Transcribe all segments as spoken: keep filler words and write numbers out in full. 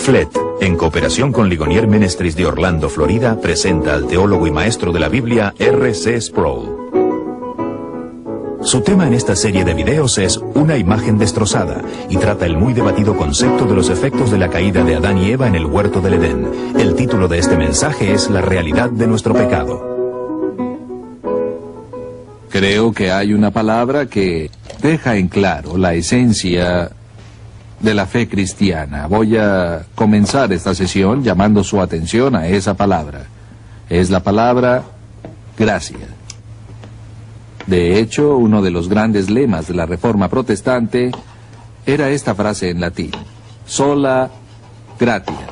F L E T, en cooperación con Ligonier Ministries de Orlando, Florida, presenta al teólogo y maestro de la Biblia, R C Sproul. Su tema en esta serie de videos es Una imagen destrozada, y trata el muy debatido concepto de los efectos de la caída de Adán y Eva en el huerto del Edén. El título de este mensaje es La realidad de nuestro pecado. Creo que hay una palabra que deja en claro la esencia de la fe cristiana. Voy a comenzar esta sesión llamando su atención a esa palabra. Es la palabra gracia. De hecho, uno de los grandes lemas de la Reforma Protestante era esta frase en latín: sola gratia,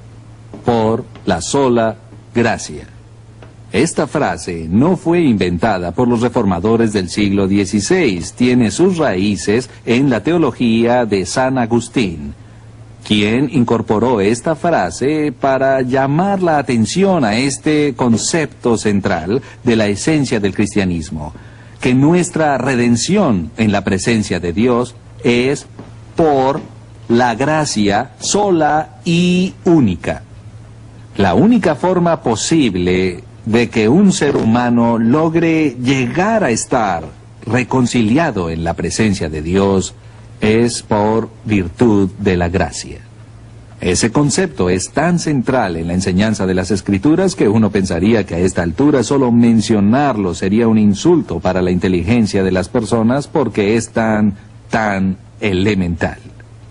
por la sola gracia. Esta frase no fue inventada por los reformadores del siglo dieciséis, tiene sus raíces en la teología de San Agustín, quien incorporó esta frase para llamar la atención a este concepto central de la esencia del cristianismo, que nuestra redención en la presencia de Dios es por la gracia sola y única. La única forma posible de que un ser humano logre llegar a estar reconciliado en la presencia de Dios es por virtud de la gracia. Ese concepto es tan central en la enseñanza de las Escrituras que uno pensaría que a esta altura solo mencionarlo sería un insulto para la inteligencia de las personas porque es tan, tan elemental.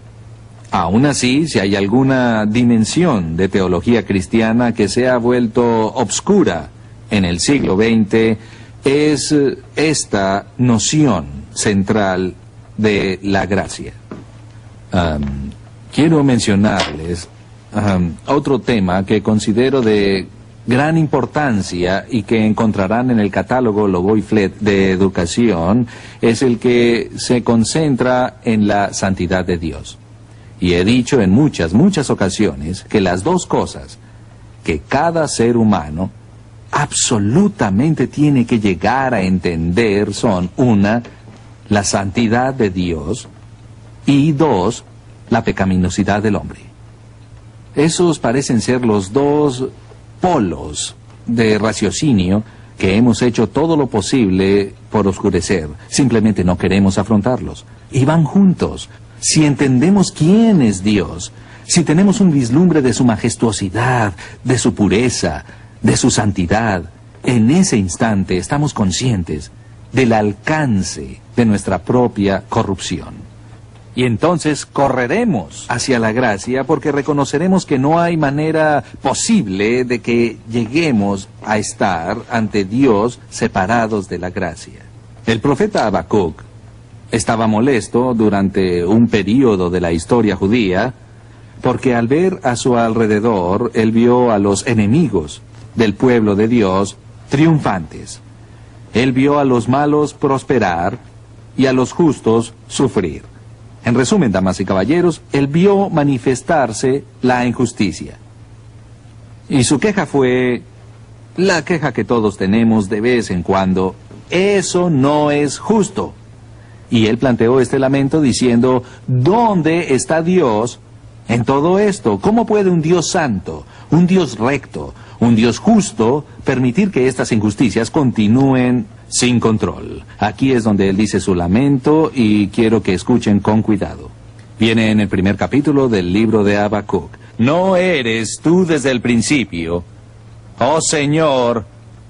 Aún así, si hay alguna dimensión de teología cristiana que se ha vuelto obscura en el siglo veinte, es esta noción central de la gracia. Um, quiero mencionarles um, otro tema que considero de gran importancia y que encontrarán en el catálogo Logo y F L E T de educación, es el que se concentra en la santidad de Dios. Y he dicho en muchas, muchas ocasiones que las dos cosas que cada ser humano absolutamente tiene que llegar a entender son, una, la santidad de Dios, y dos, la pecaminosidad del hombre. Esos parecen ser los dos polos de raciocinio que hemos hecho todo lo posible por oscurecer. Simplemente no queremos afrontarlos. Y van juntos. Si entendemos quién es Dios, si tenemos un vislumbre de su majestuosidad, de su pureza, de su santidad, en ese instante estamos conscientes del alcance de nuestra propia corrupción. Y entonces correremos hacia la gracia porque reconoceremos que no hay manera posible de que lleguemos a estar ante Dios separados de la gracia. El profeta Habacuc estaba molesto durante un período de la historia judía porque al ver a su alrededor, él vio a los enemigos del pueblo de Dios triunfantes. Él vio a los malos prosperar y a los justos sufrir. En resumen, damas y caballeros, él vio manifestarse la injusticia. Y su queja fue la queja que todos tenemos de vez en cuando: eso no es justo. Y él planteó este lamento diciendo: ¿dónde está Dios en todo esto? ¿Cómo puede un Dios santo, un Dios recto, un Dios justo permitir que estas injusticias continúen sin control? Aquí es donde él dice su lamento y quiero que escuchen con cuidado. Viene en el primer capítulo del libro de Habacuc. ¿No eres tú desde el principio, oh Señor,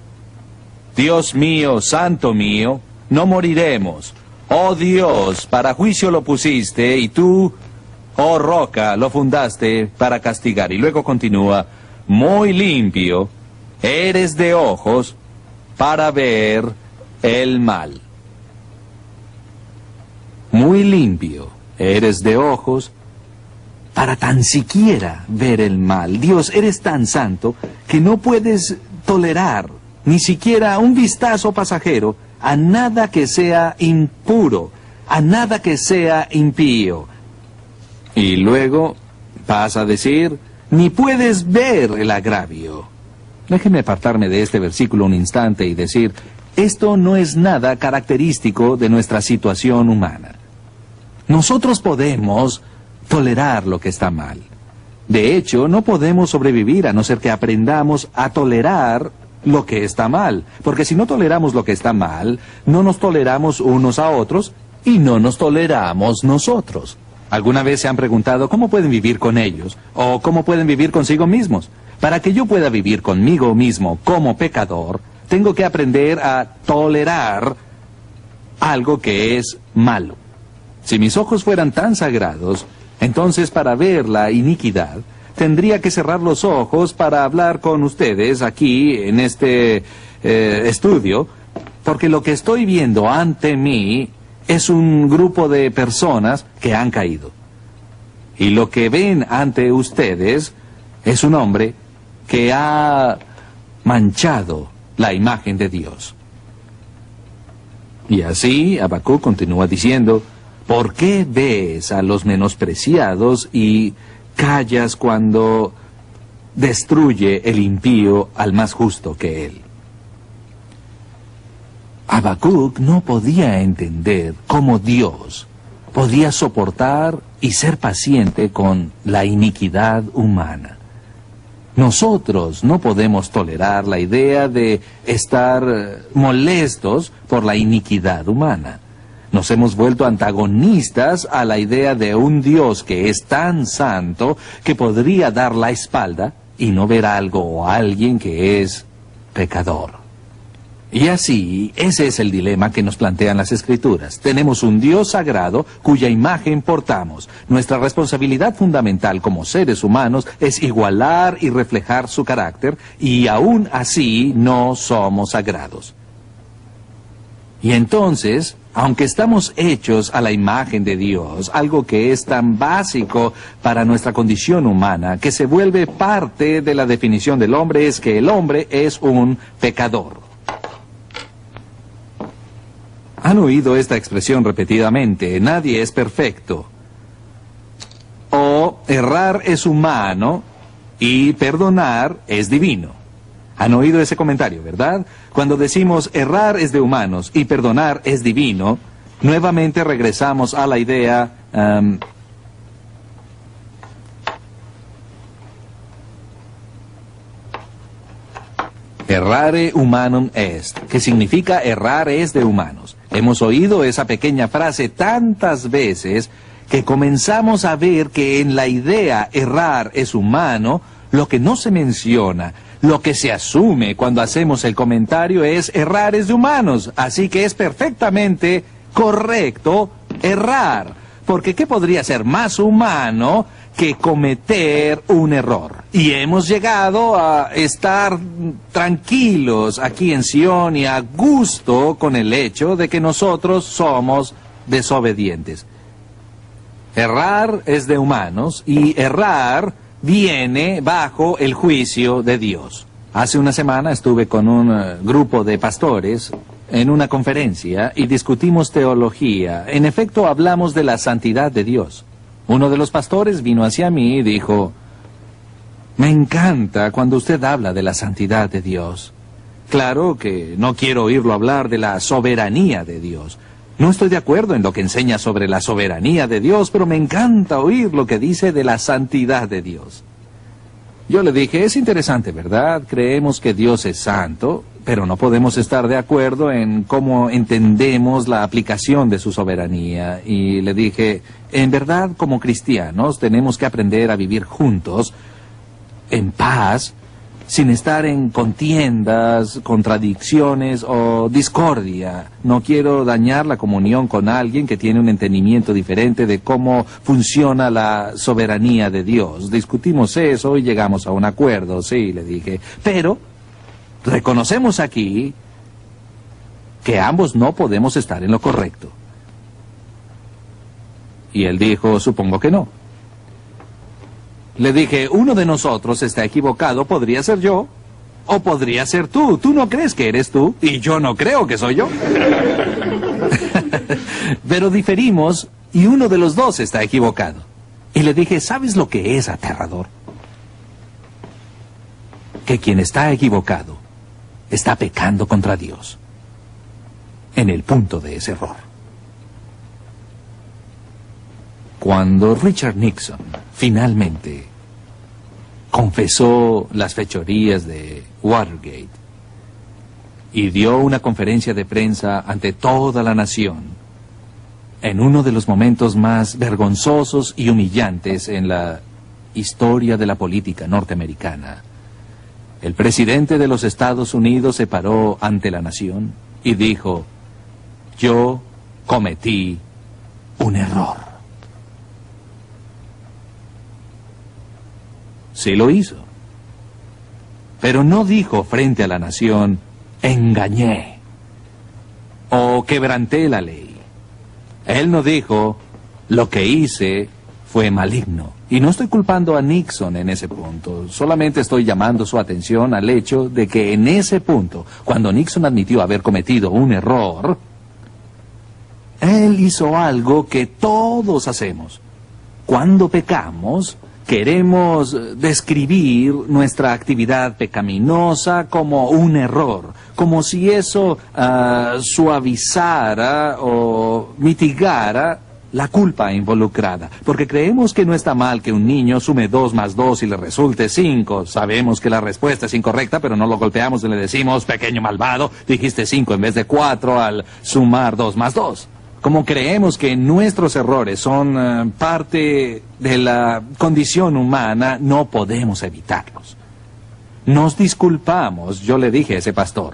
Dios mío, santo mío? No moriremos. Oh Dios, para juicio lo pusiste, y tú, oh roca, lo fundaste para castigar. Y luego continúa: muy limpio eres de ojos para ver el mal. Muy limpio eres de ojos para tan siquiera ver el mal. Dios, eres tan santo que no puedes tolerar ni siquiera un vistazo pasajero a nada que sea impuro, a nada que sea impío. Y luego pasa a decir: ni puedes ver el agravio. Déjenme apartarme de este versículo un instante y decir: esto no es nada característico de nuestra situación humana. Nosotros podemos tolerar lo que está mal. De hecho, no podemos sobrevivir a no ser que aprendamos a tolerar lo que está mal. Porque si no toleramos lo que está mal, no nos toleramos unos a otros y no nos toleramos nosotros. ¿Alguna vez se han preguntado cómo pueden vivir con ellos? ¿O cómo pueden vivir consigo mismos? Para que yo pueda vivir conmigo mismo como pecador, tengo que aprender a tolerar algo que es malo. Si mis ojos fueran tan sagrados, entonces para ver la iniquidad, tendría que cerrar los ojos para hablar con ustedes aquí en este eh, estudio, porque lo que estoy viendo ante mí es un grupo de personas que han caído. Y lo que ven ante ustedes es un hombre que ha manchado la imagen de Dios. Y así Habacuc continúa diciendo, ¿por qué ves a los menospreciados y callas cuando destruye el impío al más justo que él? Habacuc no podía entender cómo Dios podía soportar y ser paciente con la iniquidad humana. Nosotros no podemos tolerar la idea de estar molestos por la iniquidad humana. Nos hemos vuelto antagonistas a la idea de un Dios que es tan santo que podría dar la espalda y no ver algo o a alguien que es pecador. Y así, ese es el dilema que nos plantean las Escrituras. Tenemos un Dios sagrado cuya imagen portamos. Nuestra responsabilidad fundamental como seres humanos es igualar y reflejar su carácter, y aún así no somos sagrados. Y entonces, aunque estamos hechos a la imagen de Dios, algo que es tan básico para nuestra condición humana, que se vuelve parte de la definición del hombre, es que el hombre es un pecador. Han oído esta expresión repetidamente, nadie es perfecto. O errar es humano y perdonar es divino. Han oído ese comentario, ¿verdad? Cuando decimos errar es de humanos y perdonar es divino, nuevamente regresamos a la idea... Um, errare humanum est, que significa errar es de humanos. Hemos oído esa pequeña frase tantas veces que comenzamos a ver que en la idea errar es humano, lo que no se menciona, lo que se asume cuando hacemos el comentario es errar es de humanos. Así que es perfectamente correcto errar. Porque ¿qué podría ser más humano que cometer un error? Y hemos llegado a estar tranquilos aquí en Sion y a gusto con el hecho de que nosotros somos desobedientes. Errar es de humanos y errar viene bajo el juicio de Dios. Hace una semana estuve con un uh, grupo de pastores en una conferencia y discutimos teología. En efecto, hablamos de la santidad de Dios. Uno de los pastores vino hacia mí y dijo, me encanta cuando usted habla de la santidad de Dios. Claro que no quiero oírlo hablar de la soberanía de Dios. No estoy de acuerdo en lo que enseña sobre la soberanía de Dios, pero me encanta oír lo que dice de la santidad de Dios. Yo le dije, es interesante, ¿verdad? Creemos que Dios es santo, pero no podemos estar de acuerdo en cómo entendemos la aplicación de su soberanía. Y le dije, en verdad, como cristianos, tenemos que aprender a vivir juntos, en paz, sin estar en contiendas, contradicciones o discordia. No quiero dañar la comunión con alguien que tiene un entendimiento diferente de cómo funciona la soberanía de Dios. Discutimos eso y llegamos a un acuerdo, sí, le dije. Pero reconocemos aquí que ambos no podemos estar en lo correcto. Y él dijo, supongo que no. Le dije, uno de nosotros está equivocado, podría ser yo, o podría ser tú. Tú no crees que eres tú, y yo no creo que soy yo. Pero diferimos, y uno de los dos está equivocado. Y le dije, ¿sabes lo que es aterrador? Que quien está equivocado está pecando contra Dios, en el punto de ese error. Cuando Richard Nixon finalmente confesó las fechorías de Watergate y dio una conferencia de prensa ante toda la nación en uno de los momentos más vergonzosos y humillantes en la historia de la política norteamericana. El presidente de los Estados Unidos se paró ante la nación y dijo: yo cometí un error. Sí lo hizo. Pero no dijo frente a la nación: engañé o quebranté la ley. Él no dijo: lo que hice fue maligno. Y no estoy culpando a Nixon en ese punto, solamente estoy llamando su atención al hecho de que en ese punto, cuando Nixon admitió haber cometido un error, él hizo algo que todos hacemos. Cuando pecamos, queremos describir nuestra actividad pecaminosa como un error, como si eso uh, suavizara o mitigara la culpa involucrada, porque creemos que no está mal que un niño sume dos más dos y le resulte cinco. Sabemos que la respuesta es incorrecta, pero no lo golpeamos y le decimos: pequeño malvado, dijiste cinco en vez de cuatro al sumar dos más dos. Como creemos que nuestros errores son uh, parte de la condición humana, no podemos evitarlos. Nos disculpamos. Yo le dije a ese pastor: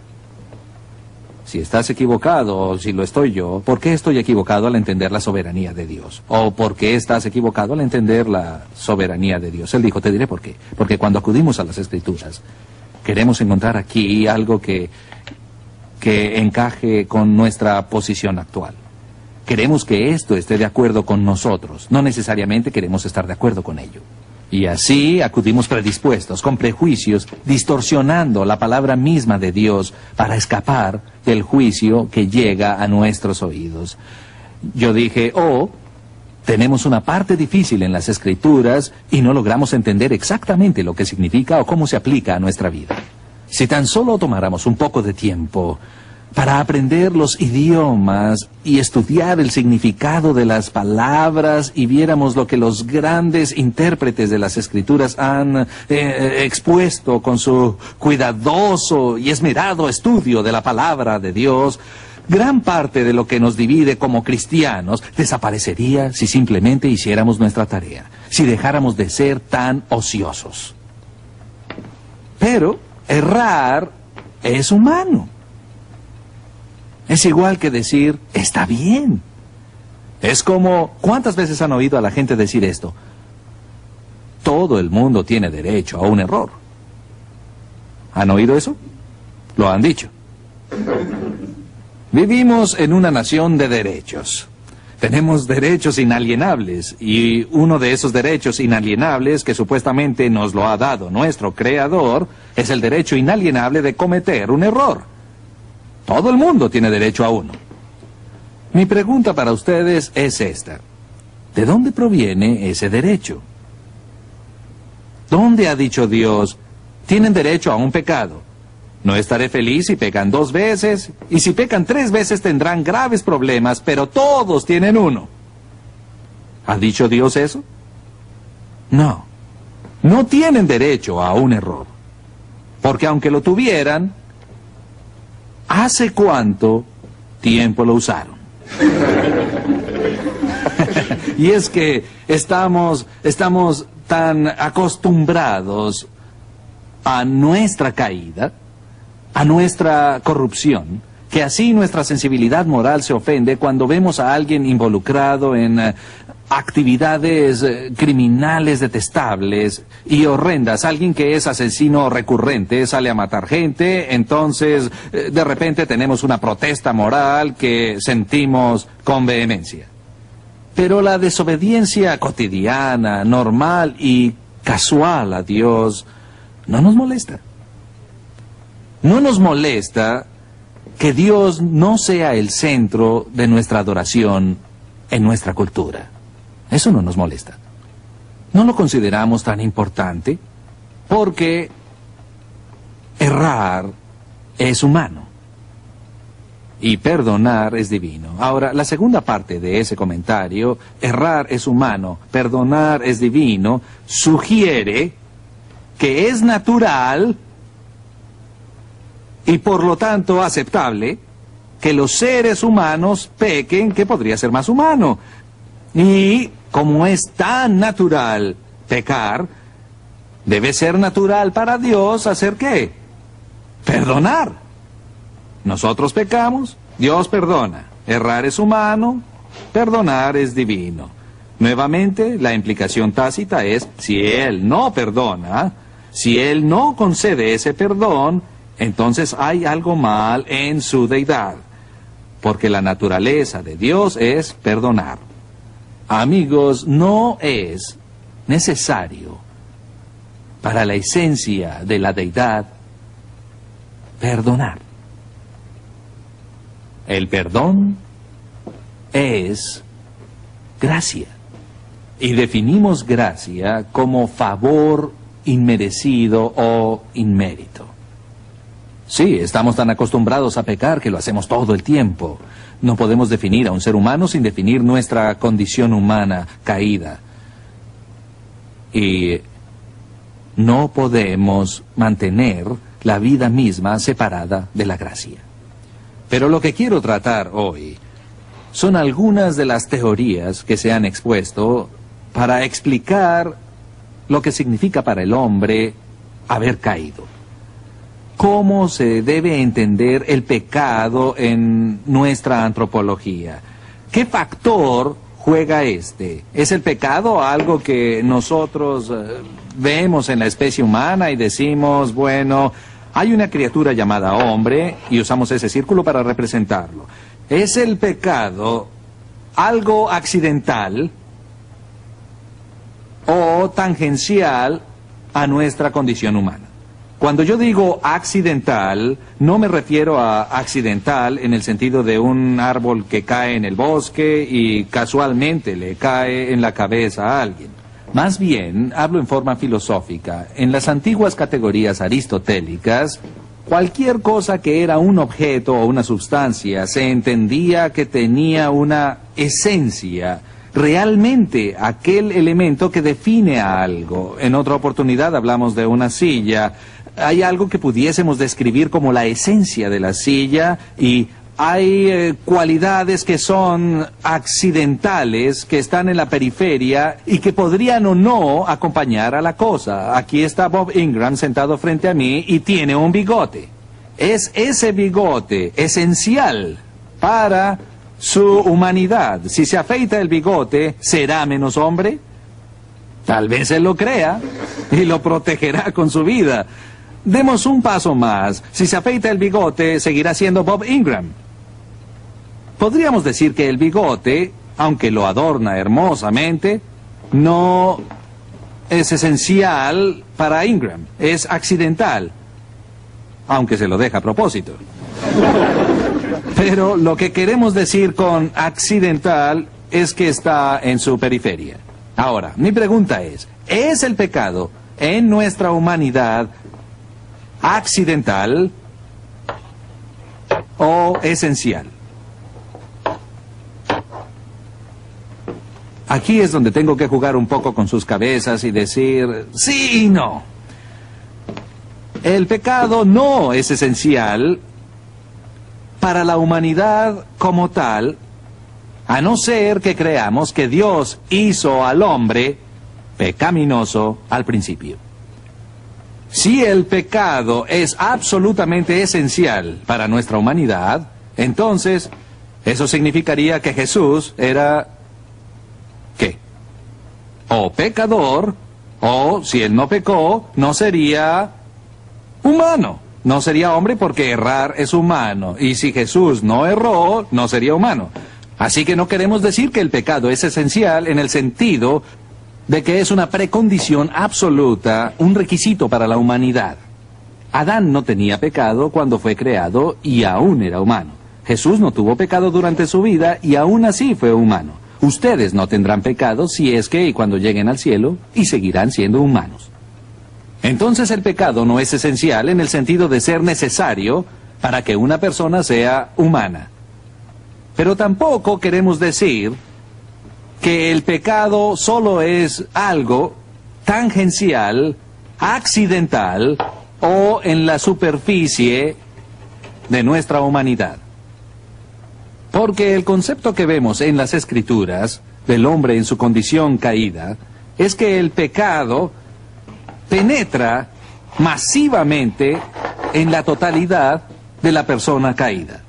si estás equivocado, o si lo estoy yo, ¿por qué estoy equivocado al entender la soberanía de Dios? ¿O por qué estás equivocado al entender la soberanía de Dios? Él dijo: te diré por qué. Porque cuando acudimos a las Escrituras, queremos encontrar aquí algo que, que encaje con nuestra posición actual. Queremos que esto esté de acuerdo con nosotros, no necesariamente queremos estar de acuerdo con ello. Y así acudimos predispuestos, con prejuicios, distorsionando la palabra misma de Dios para escapar del juicio que llega a nuestros oídos. Yo dije: oh, tenemos una parte difícil en las Escrituras y no logramos entender exactamente lo que significa o cómo se aplica a nuestra vida. Si tan solo tomáramos un poco de tiempo para aprender los idiomas y estudiar el significado de las palabras y viéramos lo que los grandes intérpretes de las Escrituras han eh, expuesto con su cuidadoso y esmerado estudio de la palabra de Dios, gran parte de lo que nos divide como cristianos desaparecería si simplemente hiciéramos nuestra tarea, si dejáramos de ser tan ociosos. Pero errar es humano. Es igual que decir: está bien. Es como, ¿cuántas veces han oído a la gente decir esto? Todo el mundo tiene derecho a un error. ¿Han oído eso? Lo han dicho. Vivimos en una nación de derechos. Tenemos derechos inalienables, y uno de esos derechos inalienables que supuestamente nos lo ha dado nuestro Creador es el derecho inalienable de cometer un error. Todo el mundo tiene derecho a uno. Mi pregunta para ustedes es esta: ¿de dónde proviene ese derecho? ¿Dónde ha dicho Dios: tienen derecho a un pecado? No estaré feliz si pecan dos veces, y si pecan tres veces tendrán graves problemas, pero todos tienen uno. ¿Ha dicho Dios eso? No. No tienen derecho a un error. Porque aunque lo tuvieran, ¿hace cuánto tiempo lo usaron? Y es que estamos, estamos tan acostumbrados a nuestra caída, a nuestra corrupción, que así nuestra sensibilidad moral se ofende cuando vemos a alguien involucrado en uh, actividades uh, criminales detestables y horrendas. Alguien que es asesino recurrente, sale a matar gente, entonces uh, de repente tenemos una protesta moral que sentimos con vehemencia. Pero la desobediencia cotidiana, normal y casual a Dios no nos molesta. No nos molesta que Dios no sea el centro de nuestra adoración en nuestra cultura. Eso no nos molesta. No lo consideramos tan importante porque errar es humano y perdonar es divino. Ahora, la segunda parte de ese comentario, errar es humano, perdonar es divino, sugiere que es natural y por lo tanto aceptable que los seres humanos pequen, que podría ser más humano. Y como es tan natural pecar, debe ser natural para Dios hacer ¿qué? Perdonar. Nosotros pecamos, Dios perdona. Errar es humano, perdonar es divino. Nuevamente, la implicación tácita es, si Él no perdona, si Él no concede ese perdón, entonces hay algo mal en su deidad. Porque la naturaleza de Dios es perdonar. Amigos, no es necesario para la esencia de la deidad perdonar. El perdón es gracia. Y definimos gracia como favor inmerecido o inmérito. Sí, estamos tan acostumbrados a pecar que lo hacemos todo el tiempo. No podemos definir a un ser humano sin definir nuestra condición humana caída. Y no podemos mantener la vida misma separada de la gracia. Pero lo que quiero tratar hoy son algunas de las teorías que se han expuesto para explicar lo que significa para el hombre haber caído. ¿Cómo se debe entender el pecado en nuestra antropología? ¿Qué factor juega este? ¿Es el pecado algo que nosotros eh, vemos en la especie humana y decimos, bueno, hay una criatura llamada hombre y usamos ese círculo para representarlo? ¿Es el pecado algo accidental o tangencial a nuestra condición humana? Cuando yo digo accidental, no me refiero a accidental en el sentido de un árbol que cae en el bosque y casualmente le cae en la cabeza a alguien. Más bien, hablo en forma filosófica. En las antiguas categorías aristotélicas, cualquier cosa que era un objeto o una sustancia se entendía que tenía una esencia, realmente aquel elemento que define a algo. En otra oportunidad hablamos de una silla. Hay algo que pudiésemos describir como la esencia de la silla y hay eh, cualidades que son accidentales, que están en la periferia y que podrían o no acompañar a la cosa. Aquí está Bob Ingram sentado frente a mí y tiene un bigote. Es ese bigote esencial para su humanidad. Si se afeita el bigote, ¿será menos hombre? Tal vez él lo crea y lo protegerá con su vida. Demos un paso más. Si se afeita el bigote, seguirá siendo Bob Ingram. Podríamos decir que el bigote, aunque lo adorna hermosamente, no es esencial para Ingram. Es accidental, aunque se lo deja a propósito. Pero lo que queremos decir con accidental es que está en su periferia. Ahora, mi pregunta es, ¿es el pecado en nuestra humanidad accidental o esencial? Aquí es donde tengo que jugar un poco con sus cabezas y decir sí y no. El pecado no es esencial para la humanidad como tal, a no ser que creamos que Dios hizo al hombre pecaminoso al principio. Si el pecado es absolutamente esencial para nuestra humanidad, entonces eso significaría que Jesús era, ¿qué? O pecador, o si él no pecó, no sería humano. No sería hombre porque errar es humano. Y si Jesús no erró, no sería humano. Así que no queremos decir que el pecado es esencial en el sentido de que es una precondición absoluta, un requisito para la humanidad. Adán no tenía pecado cuando fue creado y aún era humano. Jesús no tuvo pecado durante su vida y aún así fue humano. Ustedes no tendrán pecado si es que y cuando lleguen al cielo y seguirán siendo humanos. Entonces el pecado no es esencial en el sentido de ser necesario para que una persona sea humana. Pero tampoco queremos decir que el pecado solo es algo tangencial accidental o en la superficie de nuestra humanidad. Porque el concepto que vemos en las Escrituras del hombre en su condición caída es que el pecado penetra masivamente en la totalidad de la persona caída.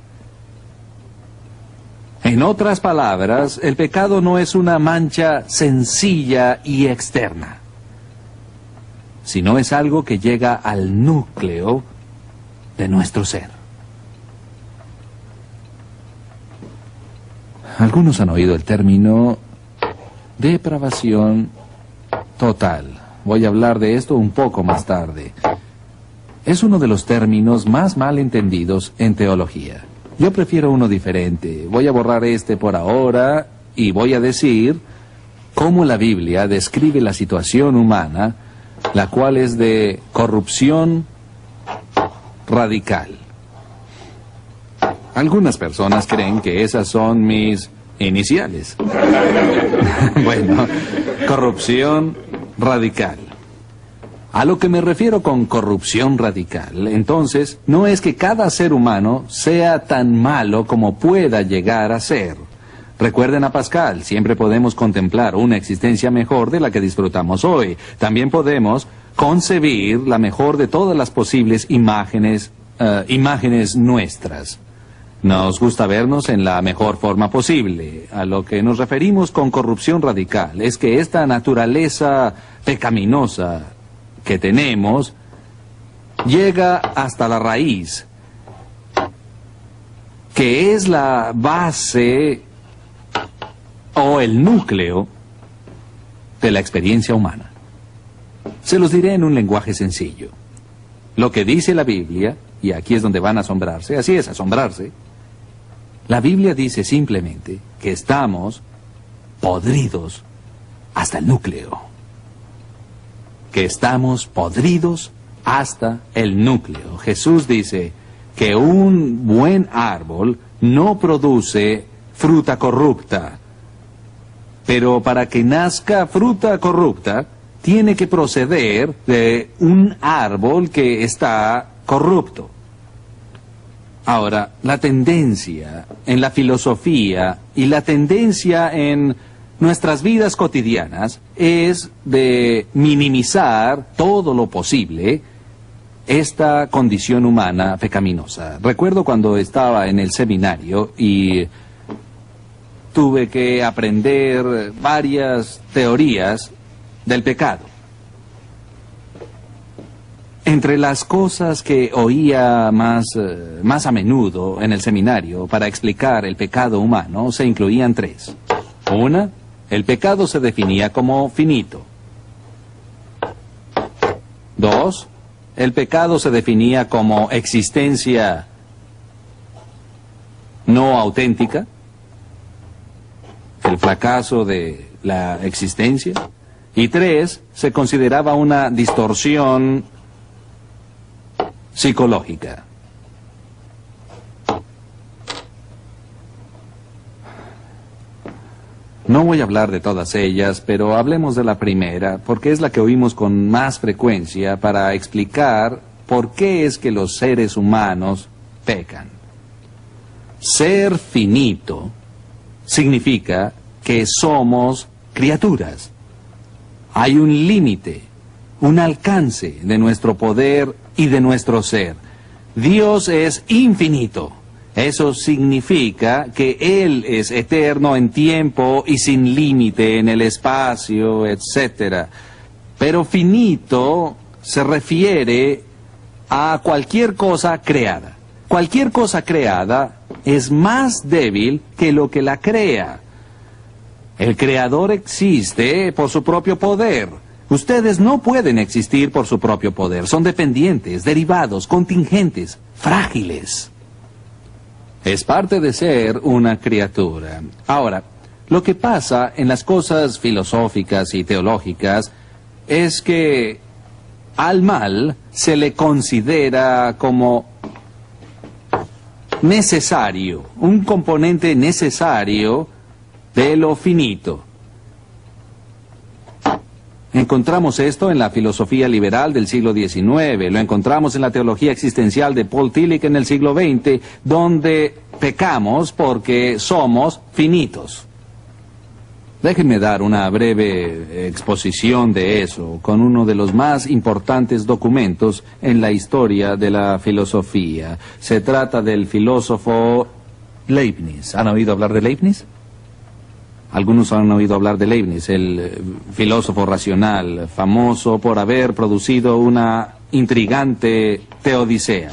En otras palabras, el pecado no es una mancha sencilla y externa, sino es algo que llega al núcleo de nuestro ser. Algunos han oído el término depravación total. Voy a hablar de esto un poco más tarde. Es uno de los términos más mal entendidos en teología. Yo prefiero uno diferente. Voy a borrar este por ahora y voy a decir cómo la Biblia describe la situación humana, la cual es de corrupción radical. Algunas personas creen que esas son mis iniciales. Bueno, corrupción radical. A lo que me refiero con corrupción radical, entonces, no es que cada ser humano sea tan malo como pueda llegar a ser. Recuerden a Pascal, siempre podemos contemplar una existencia mejor de la que disfrutamos hoy. También podemos concebir la mejor de todas las posibles imágenes, uh, imágenes nuestras. Nos gusta vernos en la mejor forma posible. A lo que nos referimos con corrupción radical es que esta naturaleza pecaminosa que tenemos llega hasta la raíz, que es la base o el núcleo de la experiencia humana. Se los diré en un lenguaje sencillo. Lo que dice la Biblia, y aquí es donde van a asombrarse, así es, asombrarse. La Biblia dice simplemente que estamos podridos hasta el núcleo. Que estamos podridos hasta el núcleo. Jesús dice que un buen árbol no produce fruta corrupta. Pero para que nazca fruta corrupta, tiene que proceder de un árbol que está corrupto. Ahora, la tendencia en la filosofía y la tendencia en nuestras vidas cotidianas es de minimizar todo lo posible esta condición humana pecaminosa. Recuerdo cuando estaba en el seminario y tuve que aprender varias teorías del pecado. Entre las cosas que oía más, eh, más a menudo en el seminario para explicar el pecado humano se incluían tres. Una, el pecado se definía como finito. Dos, el pecado se definía como existencia no auténtica, el fracaso de la existencia. Y tres, se consideraba una distorsión psicológica. No voy a hablar de todas ellas, pero hablemos de la primera, porque es la que oímos con más frecuencia para explicar por qué es que los seres humanos pecan. Ser finito significa que somos criaturas. Hay un límite, un alcance de nuestro poder y de nuestro ser. Dios es infinito. Eso significa que Él es eterno en tiempo y sin límite en el espacio, etcétera. Pero finito se refiere a cualquier cosa creada. Cualquier cosa creada es más débil que lo que la crea. El creador existe por su propio poder. Ustedes no pueden existir por su propio poder. Son dependientes, derivados, contingentes, frágiles. Es parte de ser una criatura. Ahora, lo que pasa en las cosas filosóficas y teológicas es que al mal se le considera como necesario, un componente necesario de lo finito. Encontramos esto en la filosofía liberal del siglo diecinueve, lo encontramos en la teología existencial de Paul Tillich en el siglo veinte, donde pecamos porque somos finitos. Déjenme dar una breve exposición de eso con uno de los más importantes documentos en la historia de la filosofía. Se trata del filósofo Leibniz. ¿Han oído hablar de Leibniz? Algunos han oído hablar de Leibniz, el filósofo racional, famoso por haber producido una intrigante teodicea.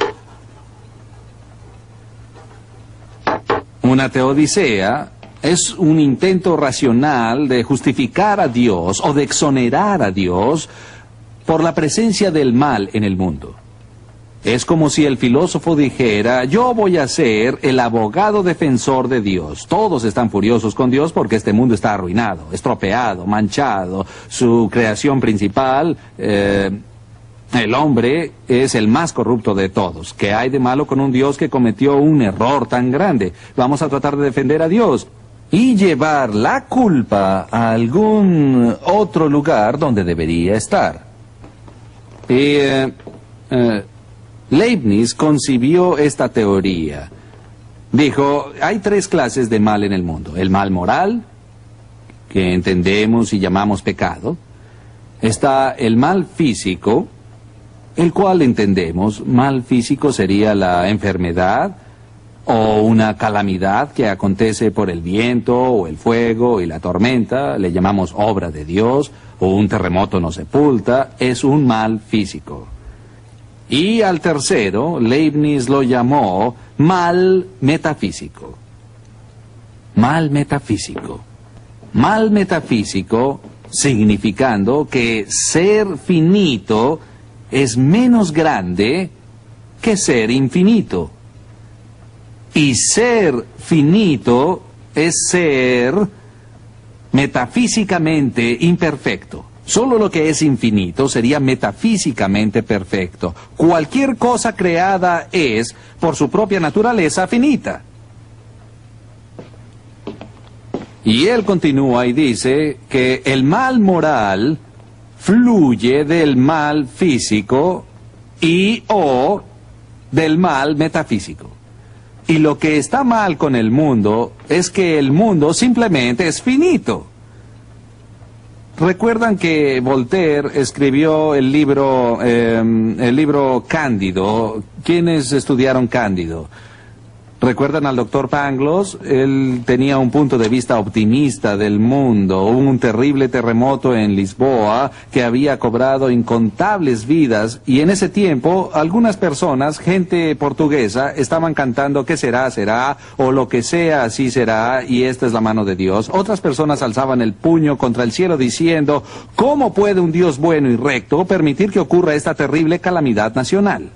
Una teodicea es un intento racional de justificar a Dios o de exonerar a Dios por la presencia del mal en el mundo. Es como si el filósofo dijera, yo voy a ser el abogado defensor de Dios. Todos están furiosos con Dios porque este mundo está arruinado, estropeado, manchado. Su creación principal, eh, el hombre, es el más corrupto de todos. ¿Qué hay de malo con un Dios que cometió un error tan grande? Vamos a tratar de defender a Dios y llevar la culpa a algún otro lugar donde debería estar. Y eh, eh, Leibniz concibió esta teoría. Dijo, hay tres clases de mal en el mundo. El mal moral, que entendemos y llamamos pecado. Está el mal físico, el cual entendemos. Mal físico sería la enfermedad o una calamidad que acontece por el viento o el fuego y la tormenta. Le llamamos obra de Dios, o un terremoto nos sepulta. Es un mal físico. Y al tercero, Leibniz lo llamó mal metafísico. Mal metafísico. Mal metafísico significando que ser finito es menos grande que ser infinito. Y ser finito es ser metafísicamente imperfecto. Solo lo que es infinito sería metafísicamente perfecto. Cualquier cosa creada es, por su propia naturaleza, finita. Y él continúa y dice que el mal moral fluye del mal físico y o del mal metafísico. Y lo que está mal con el mundo es que el mundo simplemente es finito. ¿Recuerdan que Voltaire escribió el libro, eh, el libro Cándido? ¿Quiénes estudiaron Cándido? ¿Recuerdan al doctor Pangloss? Él tenía un punto de vista optimista del mundo. Hubo un terrible terremoto en Lisboa que había cobrado incontables vidas, y en ese tiempo algunas personas, gente portuguesa, estaban cantando ¿qué será, será? O lo que sea, así será, y esta es la mano de Dios. Otras personas alzaban el puño contra el cielo diciendo ¿cómo puede un Dios bueno y recto permitir que ocurra esta terrible calamidad nacional?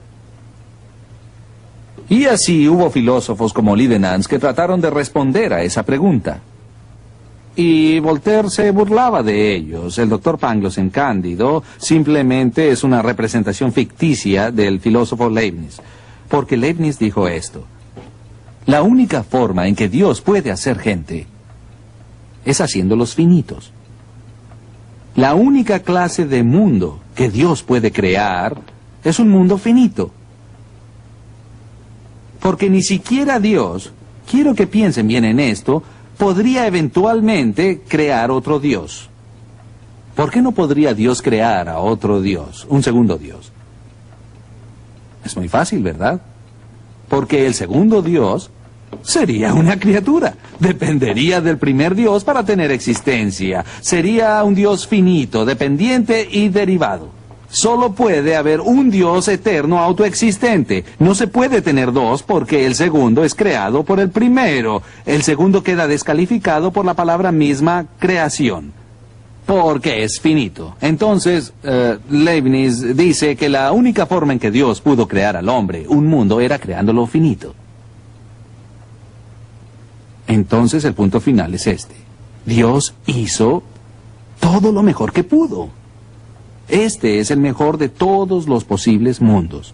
Y así hubo filósofos como Leibniz que trataron de responder a esa pregunta. Y Voltaire se burlaba de ellos. El doctor Pangloss en Cándido simplemente es una representación ficticia del filósofo Leibniz. Porque Leibniz dijo esto: la única forma en que Dios puede hacer gente es haciéndolos finitos. La única clase de mundo que Dios puede crear es un mundo finito. Porque ni siquiera Dios, quiero que piensen bien en esto, podría eventualmente crear otro Dios. ¿Por qué no podría Dios crear a otro Dios, un segundo Dios? Es muy fácil, ¿verdad? Porque el segundo Dios sería una criatura. Dependería del primer Dios para tener existencia. Sería un Dios finito, dependiente y derivado. Solo puede haber un Dios eterno autoexistente. No se puede tener dos porque el segundo es creado por el primero. El segundo queda descalificado por la palabra misma creación, porque es finito. Entonces, uh, Leibniz dice que la única forma en que Dios pudo crear al hombre, un mundo, era creándolo finito. Entonces el punto final es este: Dios hizo todo lo mejor que pudo. Este es el mejor de todos los posibles mundos.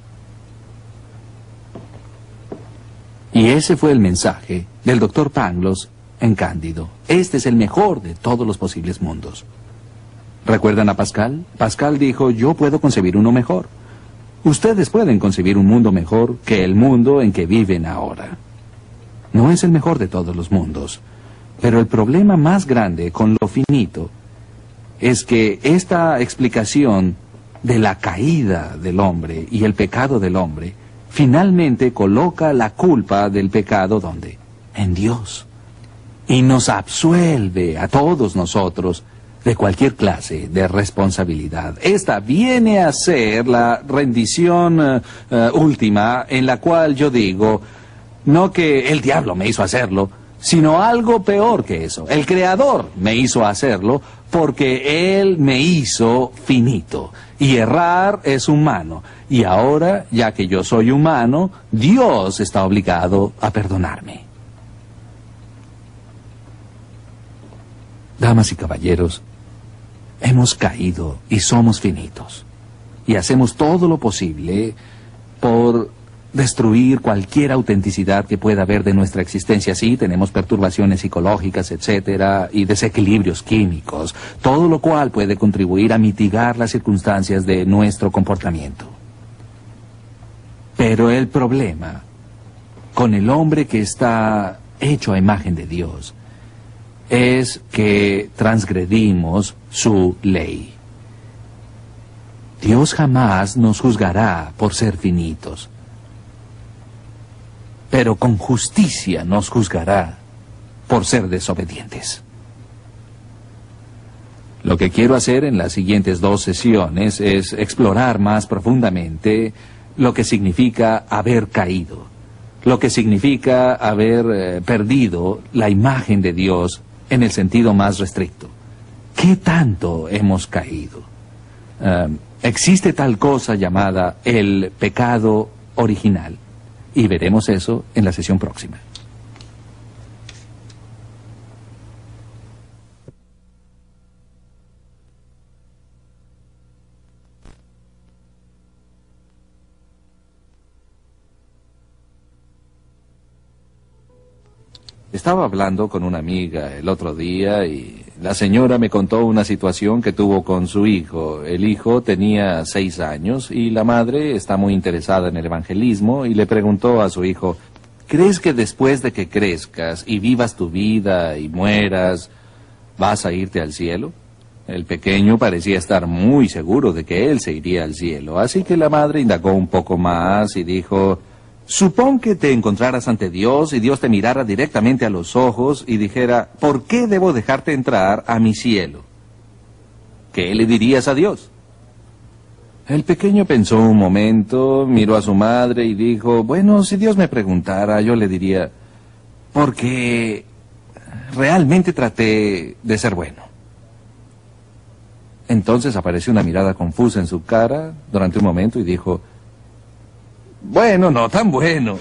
Y ese fue el mensaje del doctor Pangloss en Cándido. Este es el mejor de todos los posibles mundos. ¿Recuerdan a Pascal? Pascal dijo, yo puedo concebir uno mejor. Ustedes pueden concebir un mundo mejor que el mundo en que viven ahora. No es el mejor de todos los mundos, pero el problema más grande con lo finito es que esta explicación de la caída del hombre y el pecado del hombre finalmente coloca la culpa del pecado ¿dónde? En Dios. Y nos absuelve a todos nosotros de cualquier clase de responsabilidad. Esta viene a ser la rendición uh, uh, última en la cual yo digo, no que el diablo me hizo hacerlo, sino algo peor que eso. El Creador me hizo hacerlo porque Él me hizo finito. Y errar es humano. Y ahora, ya que yo soy humano, Dios está obligado a perdonarme. Damas y caballeros, hemos caído y somos finitos. Y hacemos todo lo posible por destruir cualquier autenticidad que pueda haber de nuestra existencia. Sí, tenemos perturbaciones psicológicas, etcétera, y desequilibrios químicos, todo lo cual puede contribuir a mitigar las circunstancias de nuestro comportamiento. Pero el problema con el hombre que está hecho a imagen de Dios es que transgredimos su ley. Dios jamás nos juzgará por ser finitos, pero con justicia nos juzgará por ser desobedientes. Lo que quiero hacer en las siguientes dos sesiones es explorar más profundamente lo que significa haber caído, lo que significa haber eh, perdido la imagen de Dios en el sentido más restricto. ¿Qué tanto hemos caído? Uh, existe tal cosa llamada el pecado original. Y veremos eso en la sesión próxima. Estaba hablando con una amiga el otro día y la señora me contó una situación que tuvo con su hijo. El hijo tenía seis años y la madre está muy interesada en el evangelismo y le preguntó a su hijo, ¿crees que después de que crezcas y vivas tu vida y mueras, vas a irte al cielo? El pequeño parecía estar muy seguro de que él se iría al cielo, así que la madre indagó un poco más y dijo, supón que te encontraras ante Dios y Dios te mirara directamente a los ojos y dijera, ¿por qué debo dejarte entrar a mi cielo? ¿Qué le dirías a Dios? El pequeño pensó un momento, miró a su madre y dijo, bueno, si Dios me preguntara, yo le diría, porque realmente traté de ser bueno. Entonces apareció una mirada confusa en su cara durante un momento y dijo, bueno, no tan bueno.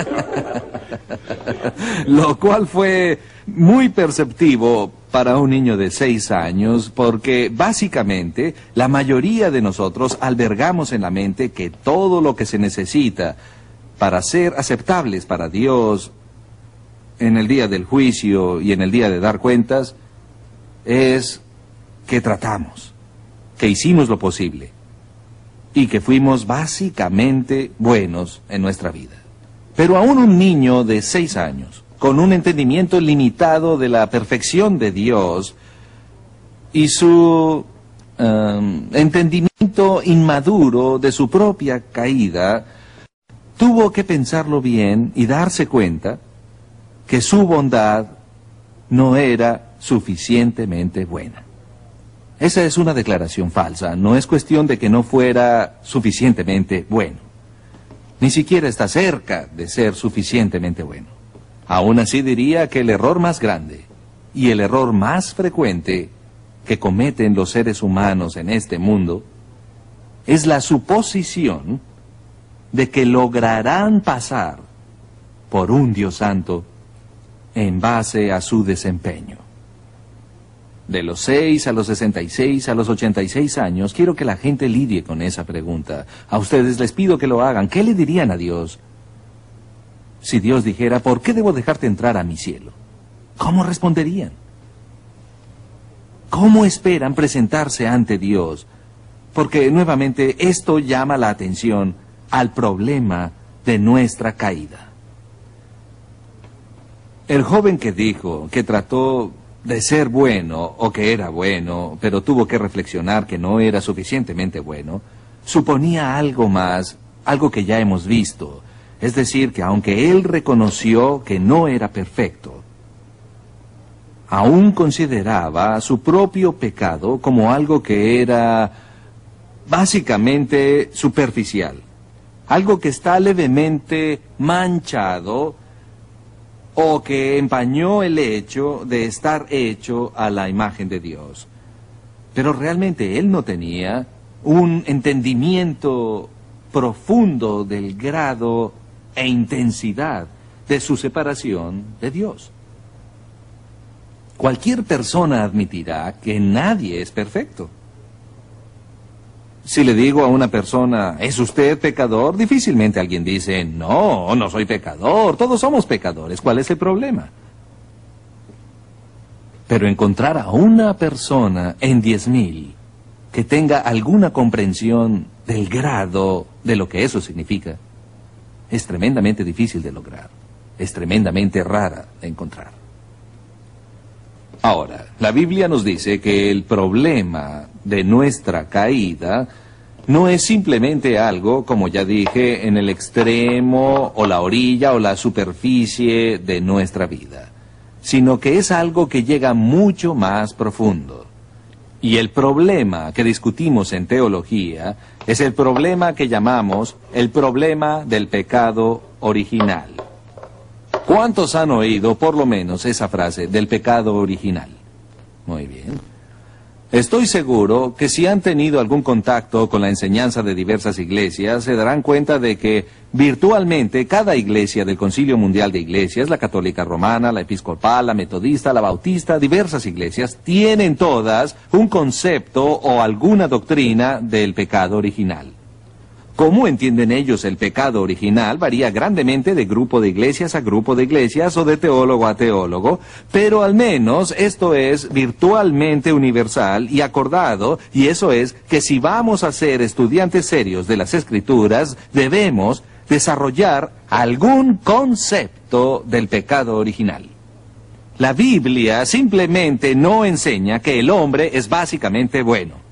Lo cual fue muy perceptivo para un niño de seis años, porque básicamente la mayoría de nosotros albergamos en la mente que todo lo que se necesita para ser aceptables para Dios en el día del juicio y en el día de dar cuentas es que tratamos, que hicimos lo posible y que fuimos básicamente buenos en nuestra vida. Pero aún un niño de seis años, con un entendimiento limitado de la perfección de Dios y su um, entendimiento inmaduro de su propia caída, tuvo que pensarlo bien y darse cuenta que su bondad no era suficientemente buena. Esa es una declaración falsa. No es cuestión de que no fuera suficientemente bueno. Ni siquiera está cerca de ser suficientemente bueno. Aún así diría que el error más grande y el error más frecuente que cometen los seres humanos en este mundo es la suposición de que lograrán pasar por un Dios santo en base a su desempeño. De los seis a los sesenta y seis a los ochenta y seis años, quiero que la gente lidie con esa pregunta. A ustedes les pido que lo hagan. ¿Qué le dirían a Dios? Si Dios dijera, ¿por qué debo dejarte entrar a mi cielo? ¿Cómo responderían? ¿Cómo esperan presentarse ante Dios? Porque nuevamente esto llama la atención al problema de nuestra caída. El joven que dijo que trató de ser bueno o que era bueno, pero tuvo que reflexionar que no era suficientemente bueno, suponía algo más, algo que ya hemos visto. Es decir, que aunque él reconoció que no era perfecto, aún consideraba su propio pecado como algo que era básicamente superficial, algo que está levemente manchado o que empañó el hecho de estar hecho a la imagen de Dios. Pero realmente él no tenía un entendimiento profundo del grado e intensidad de su separación de Dios. Cualquier persona admitirá que nadie es perfecto. Si le digo a una persona, ¿es usted pecador?, difícilmente alguien dice, no, no soy pecador, todos somos pecadores. ¿Cuál es el problema? Pero encontrar a una persona en diez mil que tenga alguna comprensión del grado de lo que eso significa, es tremendamente difícil de lograr, es tremendamente rara de encontrar. Ahora, la Biblia nos dice que el problema de nuestra caída no es simplemente algo, como ya dije, en el extremo o la orilla o la superficie de nuestra vida, sino que es algo que llega mucho más profundo. Y el problema que discutimos en teología es el problema que llamamos el problema del pecado original. ¿Cuántos han oído por lo menos esa frase del pecado original? Muy bien. Estoy seguro que si han tenido algún contacto con la enseñanza de diversas iglesias, se darán cuenta de que virtualmente cada iglesia del Concilio Mundial de Iglesias, la católica romana, la episcopal, la metodista, la bautista, diversas iglesias, tienen todas un concepto o alguna doctrina del pecado original. Cómo entienden ellos el pecado original varía grandemente de grupo de iglesias a grupo de iglesias o de teólogo a teólogo, pero al menos esto es virtualmente universal y acordado, y eso es que si vamos a ser estudiantes serios de las Escrituras, debemos desarrollar algún concepto del pecado original. La Biblia simplemente no enseña que el hombre es básicamente bueno.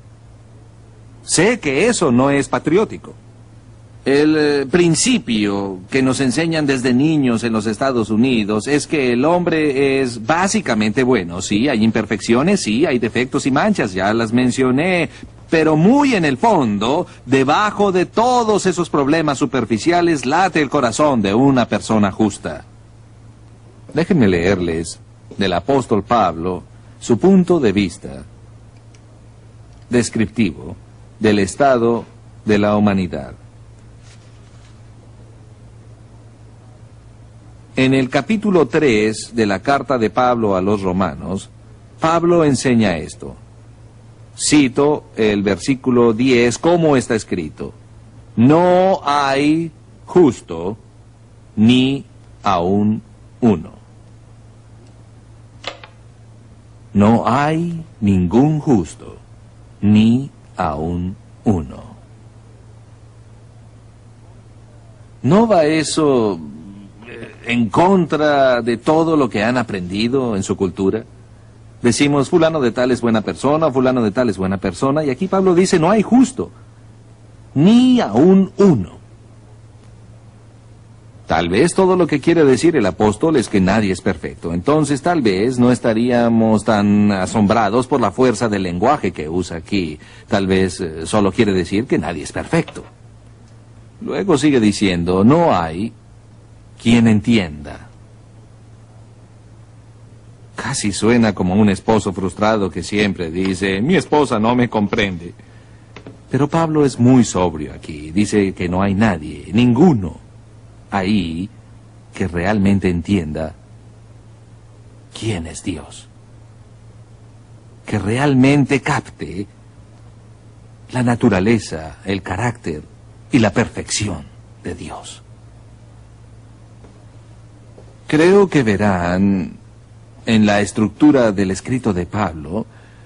Sé que eso no es patriótico. El eh, principio que nos enseñan desde niños en los Estados Unidos es que el hombre es básicamente bueno. Sí, hay imperfecciones, sí, hay defectos y manchas, ya las mencioné. Pero muy en el fondo, debajo de todos esos problemas superficiales, late el corazón de una persona justa. Déjenme leerles del apóstol Pablo su punto de vista descriptivo del estado de la humanidad. En el capítulo tres de la carta de Pablo a los romanos, Pablo enseña esto. Cito el versículo diez, ¿cómo está escrito? No hay justo ni aun uno. No hay ningún justo ni aún uno. ¿No va eso en contra de todo lo que han aprendido en su cultura? Decimos, fulano de tal es buena persona, fulano de tal es buena persona, y aquí Pablo dice, no hay justo, ni aún uno. Tal vez todo lo que quiere decir el apóstol es que nadie es perfecto. Entonces tal vez no estaríamos tan asombrados por la fuerza del lenguaje que usa aquí. Tal vez eh, solo quiere decir que nadie es perfecto. Luego sigue diciendo, no hay quien entienda. Casi suena como un esposo frustrado que siempre dice, mi esposa no me comprende. Pero Pablo es muy sobrio aquí. Dice que no hay nadie, ninguno ahí que realmente entienda quién es Dios, que realmente capte la naturaleza, el carácter y la perfección de Dios. Creo que verán en la estructura del escrito de Pablo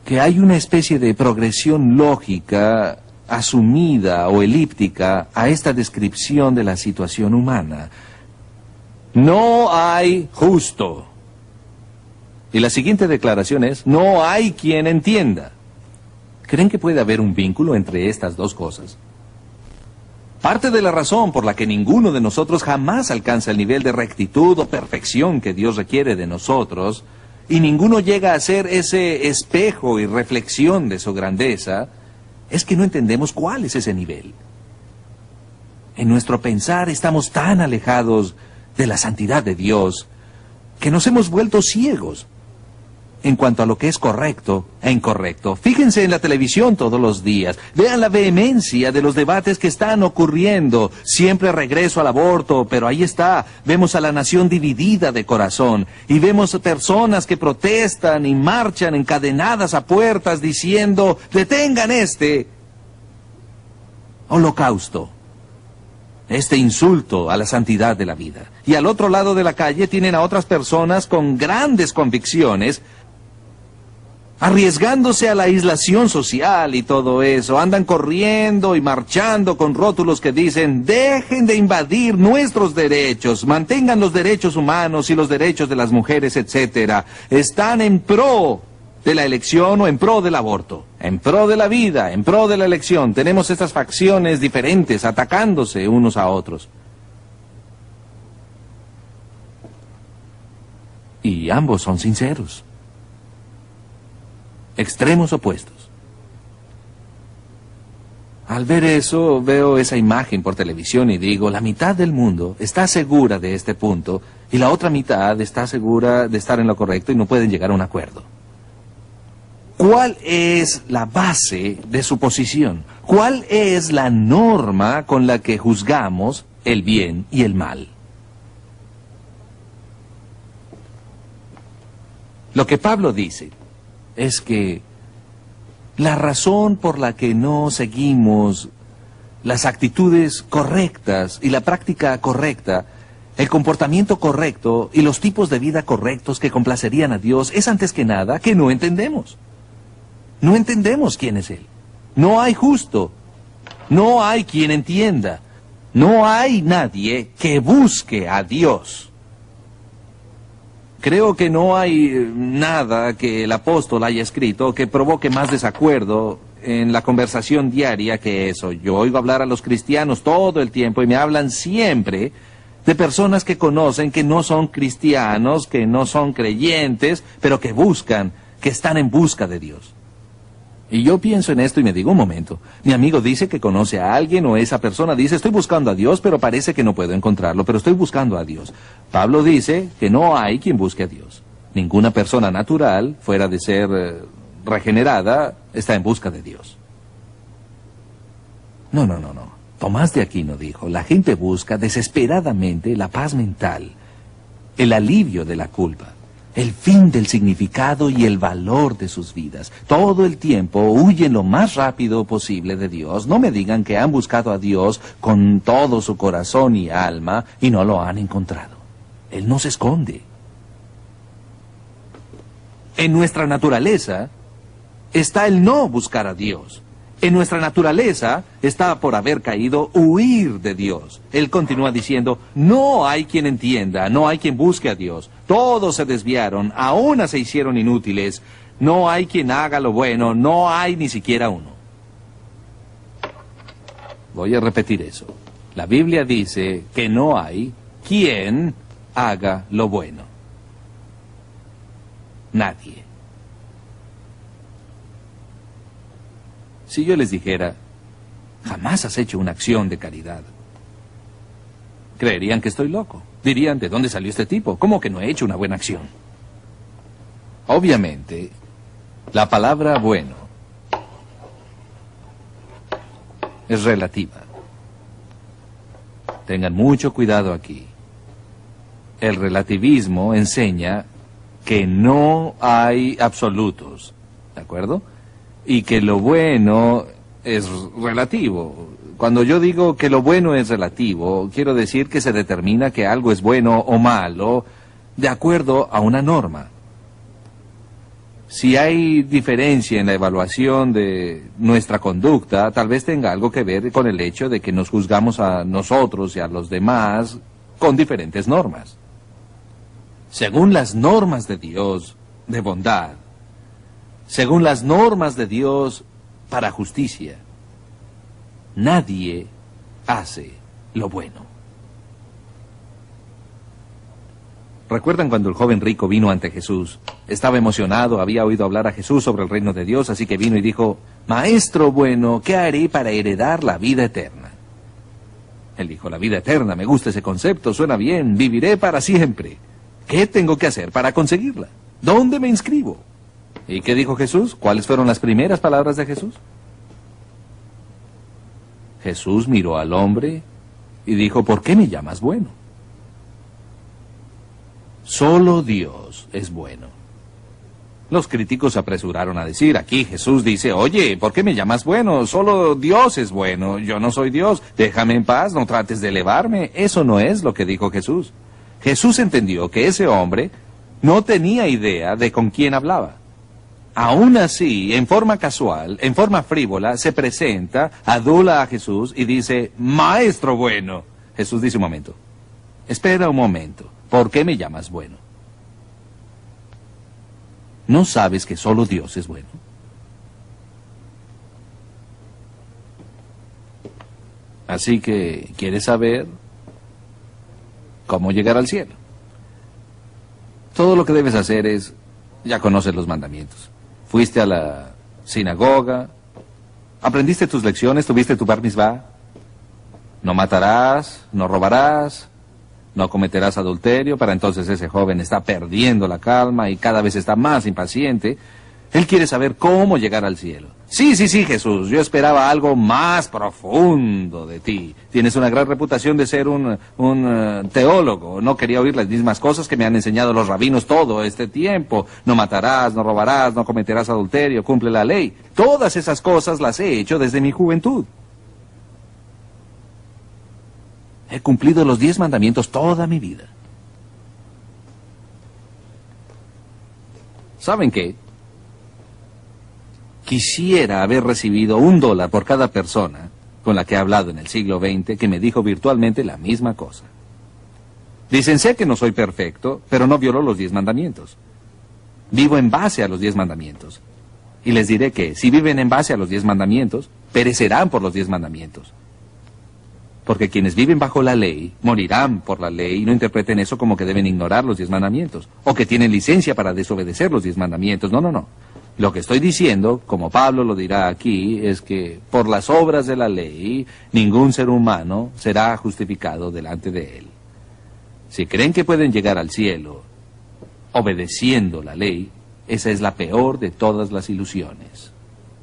que hay una especie de progresión lógica asumida o elíptica a esta descripción de la situación humana. No hay justo. Y la siguiente declaración es, no hay quien entienda. ¿Creen que puede haber un vínculo entre estas dos cosas? Parte de la razón por la que ninguno de nosotros jamás alcanza el nivel de rectitud o perfección que Dios requiere de nosotros, y ninguno llega a ser ese espejo y reflexión de su grandeza, es que no entendemos cuál es ese nivel. En nuestro pensar estamos tan alejados de la santidad de Dios que nos hemos vuelto ciegos en cuanto a lo que es correcto e incorrecto. Fíjense en la televisión todos los días. Vean la vehemencia de los debates que están ocurriendo. Siempre regreso al aborto, pero ahí está. Vemos a la nación dividida de corazón. Y vemos personas que protestan y marchan encadenadas a puertas diciendo, detengan este holocausto. Este insulto a la santidad de la vida. Y al otro lado de la calle tienen a otras personas con grandes convicciones, arriesgándose a la aislación social y todo eso. Andan corriendo y marchando con rótulos que dicen, dejen de invadir nuestros derechos, mantengan los derechos humanos y los derechos de las mujeres, etcétera. Están en pro de la elección o en pro del aborto, en pro de la vida, en pro de la elección. Tenemos estas facciones diferentes atacándose unos a otros. Y ambos son sinceros. Extremos opuestos. Al ver eso, veo esa imagen por televisión y digo, la mitad del mundo está segura de este punto y la otra mitad está segura de estar en lo correcto y no pueden llegar a un acuerdo. ¿Cuál es la base de su posición? ¿Cuál es la norma con la que juzgamos el bien y el mal? Lo que Pablo dice es que la razón por la que no seguimos las actitudes correctas y la práctica correcta, el comportamiento correcto y los tipos de vida correctos que complacerían a Dios es antes que nada que no entendemos. No entendemos quién es Él. No hay justo. No hay quien entienda. No hay nadie que busque a Dios. Creo que no hay nada que el apóstol haya escrito que provoque más desacuerdo en la conversación diaria que eso. Yo oigo hablar a los cristianos todo el tiempo y me hablan siempre de personas que conocen que no son cristianos, que no son creyentes, pero que buscan, que están en busca de Dios. Y yo pienso en esto y me digo, un momento, mi amigo dice que conoce a alguien o esa persona dice, estoy buscando a Dios, pero parece que no puedo encontrarlo, pero estoy buscando a Dios. Pablo dice que no hay quien busque a Dios. Ninguna persona natural, fuera de ser eh, regenerada, está en busca de Dios. No, no, no, no. Tomás de Aquino dijo, la gente busca desesperadamente la paz mental, el alivio de la culpa, el fin del significado y el valor de sus vidas. Todo el tiempo huyen lo más rápido posible de Dios. No me digan que han buscado a Dios con todo su corazón y alma y no lo han encontrado. Él no se esconde. En nuestra naturaleza está el no buscar a Dios. En nuestra naturaleza está, por haber caído, huir de Dios. Él continúa diciendo, no hay quien entienda, no hay quien busque a Dios. Todos se desviaron, aún se hicieron inútiles. No hay quien haga lo bueno, no hay ni siquiera uno. Voy a repetir eso. La Biblia dice que no hay quien haga lo bueno. Nadie. Si yo les dijera, jamás has hecho una acción de caridad, creerían que estoy loco. Dirían, ¿de dónde salió este tipo? ¿Cómo que no he hecho una buena acción? Obviamente, la palabra bueno es relativa. Tengan mucho cuidado aquí. El relativismo enseña que no hay absolutos, ¿de acuerdo? Y que lo bueno es relativo. Cuando yo digo que lo bueno es relativo, quiero decir que se determina que algo es bueno o malo de acuerdo a una norma. Si hay diferencia en la evaluación de nuestra conducta, tal vez tenga algo que ver con el hecho de que nos juzgamos a nosotros y a los demás con diferentes normas. Según las normas de Dios de bondad, según las normas de Dios para justicia, nadie hace lo bueno. ¿Recuerdan cuando el joven rico vino ante Jesús? Estaba emocionado, había oído hablar a Jesús sobre el reino de Dios, así que vino y dijo, Maestro bueno, ¿qué haré para heredar la vida eterna? Él dijo, la vida eterna, me gusta ese concepto, suena bien, viviré para siempre. ¿Qué tengo que hacer para conseguirla? ¿Dónde me inscribo? ¿Y qué dijo Jesús? ¿Cuáles fueron las primeras palabras de Jesús? Jesús miró al hombre y dijo, ¿por qué me llamas bueno? Solo Dios es bueno. Los críticos se apresuraron a decir, aquí Jesús dice, oye, ¿por qué me llamas bueno? Solo Dios es bueno, yo no soy Dios, déjame en paz, no trates de elevarme. Eso no es lo que dijo Jesús. Jesús entendió que ese hombre no tenía idea de con quién hablaba. Aún así, en forma casual, en forma frívola, se presenta, adula a Jesús y dice, Maestro bueno. Jesús dice un momento, espera un momento. ¿Por qué me llamas bueno? ¿No sabes que solo Dios es bueno? Así que, ¿quieres saber cómo llegar al cielo? Todo lo que debes hacer es, ya conoces los mandamientos. Fuiste a la sinagoga, aprendiste tus lecciones, tuviste tu bar mitzvah. No matarás, no robarás, no cometerás adulterio. Para entonces ese joven está perdiendo la calma y cada vez está más impaciente. Él quiere saber cómo llegar al cielo. Sí, sí, sí, Jesús, yo esperaba algo más profundo de ti. Tienes una gran reputación de ser un, un uh, teólogo. No quería oír las mismas cosas que me han enseñado los rabinos todo este tiempo. No matarás, no robarás, no cometerás adulterio, cumple la ley. Todas esas cosas las he hecho desde mi juventud. He cumplido los diez mandamientos toda mi vida. ¿Saben qué? Quisiera haber recibido un dólar por cada persona con la que he hablado en el siglo veinte que me dijo virtualmente la misma cosa. Dicen, sé que no soy perfecto, pero no violo los diez mandamientos. Vivo en base a los diez mandamientos. Y les diré que, si viven en base a los diez mandamientos, perecerán por los diez mandamientos. Porque quienes viven bajo la ley, morirán por la ley, y no interpreten eso como que deben ignorar los diez mandamientos, o que tienen licencia para desobedecer los diez mandamientos. No, no, no. Lo que estoy diciendo, como Pablo lo dirá aquí, es que por las obras de la ley, ningún ser humano será justificado delante de él. Si creen que pueden llegar al cielo obedeciendo la ley, esa es la peor de todas las ilusiones.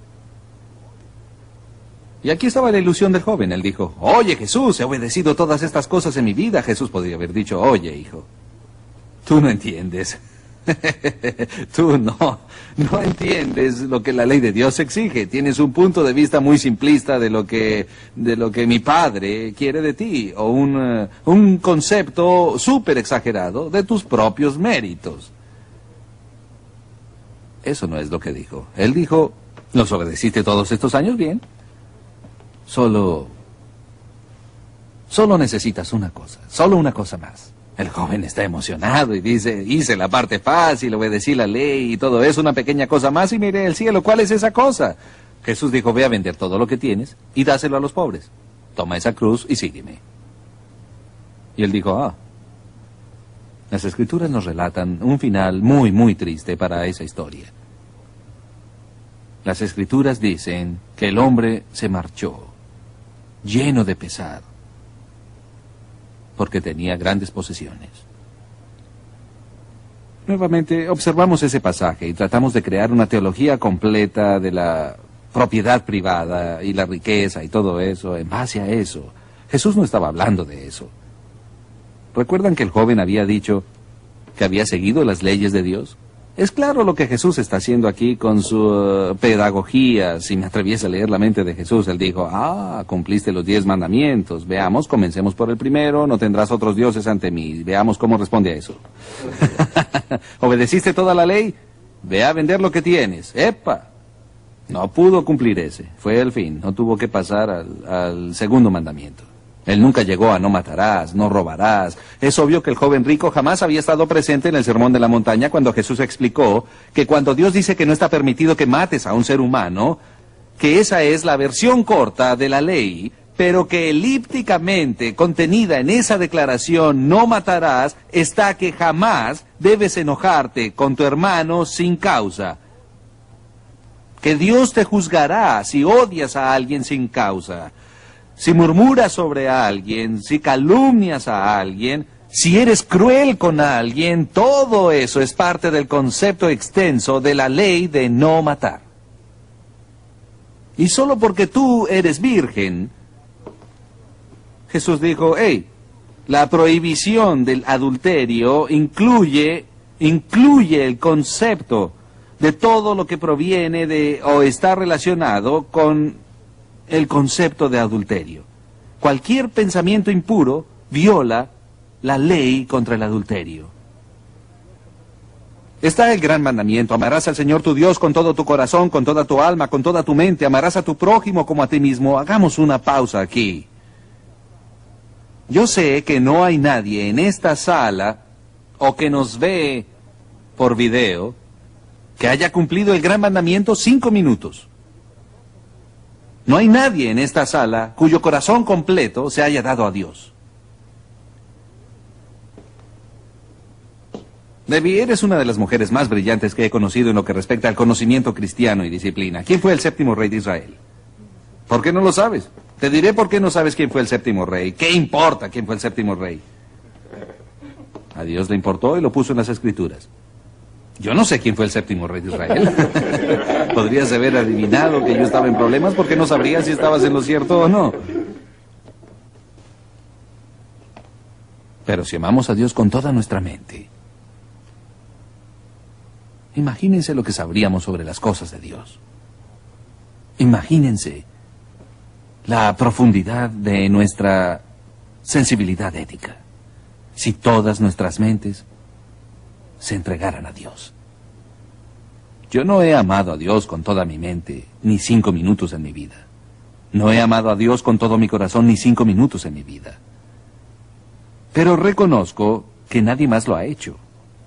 Y aquí estaba la ilusión del joven. Él dijo, oye Jesús, he obedecido todas estas cosas en mi vida. Jesús podría haber dicho, oye hijo, tú no entiendes. Tú no, no entiendes lo que la ley de Dios exige. Tienes un punto de vista muy simplista de lo que, de lo que mi padre quiere de ti, o un, uh, un concepto súper exagerado de tus propios méritos. Eso no es lo que dijo. Él dijo, ¿los obedeciste todos estos años? Bien. Solo, solo necesitas una cosa, solo una cosa más. El joven está emocionado y dice, hice la parte fácil, obedecí la ley y todo eso, una pequeña cosa más y miré el cielo. ¿Cuál es esa cosa? Jesús dijo, ve a vender todo lo que tienes y dáselo a los pobres. Toma esa cruz y sígueme. Y él dijo, ah, las Escrituras nos relatan un final muy, muy triste para esa historia. Las Escrituras dicen que el hombre se marchó, lleno de pesar, porque tenía grandes posesiones. Nuevamente, observamos ese pasaje y tratamos de crear una teología completa de la propiedad privada y la riqueza y todo eso, en base a eso. Jesús no estaba hablando de eso. ¿Recuerdan que el joven había dicho que había seguido las leyes de Dios? Es claro lo que Jesús está haciendo aquí con su uh, pedagogía. Si me atreviese a leer la mente de Jesús, él dijo, ah, cumpliste los diez mandamientos. Veamos, comencemos por el primero, no tendrás otros dioses ante mí. Veamos cómo responde a eso. ¿Obedeciste toda la ley? ve a vender lo que tienes. ¡Epa! No pudo cumplir ese, fue el fin, no tuvo que pasar al, al segundo mandamiento. Él nunca llegó a no matarás, no robarás. Es obvio que el joven rico jamás había estado presente en el Sermón de la Montaña cuando Jesús explicó que cuando Dios dice que no está permitido que mates a un ser humano, que esa es la versión corta de la ley, pero que elípticamente contenida en esa declaración no matarás está que jamás debes enojarte con tu hermano sin causa. Que Dios te juzgará si odias a alguien sin causa. Si murmuras sobre alguien, si calumnias a alguien, si eres cruel con alguien, todo eso es parte del concepto extenso de la ley de no matar. Y solo porque tú eres virgen, Jesús dijo, hey, la prohibición del adulterio incluye, incluye el concepto de todo lo que proviene de o está relacionado con el concepto de adulterio. Cualquier pensamiento impuro viola la ley contra el adulterio. Está el gran mandamiento, amarás al Señor tu Dios con todo tu corazón, con toda tu alma, con toda tu mente, amarás a tu prójimo como a ti mismo. Hagamos una pausa aquí. Yo sé que no hay nadie en esta sala, o que nos ve por video, que haya cumplido el gran mandamiento cinco minutos. No hay nadie en esta sala cuyo corazón completo se haya dado a Dios. Debbie, eres una de las mujeres más brillantes que he conocido en lo que respecta al conocimiento cristiano y disciplina. ¿Quién fue el séptimo rey de Israel? ¿Por qué no lo sabes? Te diré por qué no sabes quién fue el séptimo rey. ¿Qué importa quién fue el séptimo rey? A Dios le importó y lo puso en las Escrituras. Yo no sé quién fue el séptimo rey de Israel. Podrías haber adivinado que yo estaba en problemas porque no sabría si estabas en lo cierto o no. Pero si amamos a Dios con toda nuestra mente, imagínense lo que sabríamos sobre las cosas de Dios. Imagínense la profundidad de nuestra sensibilidad ética si todas nuestras mentes se entregaran a Dios. Yo no he amado a Dios con toda mi mente, ni cinco minutos en mi vida. No he amado a Dios con todo mi corazón, ni cinco minutos en mi vida. Pero reconozco que nadie más lo ha hecho.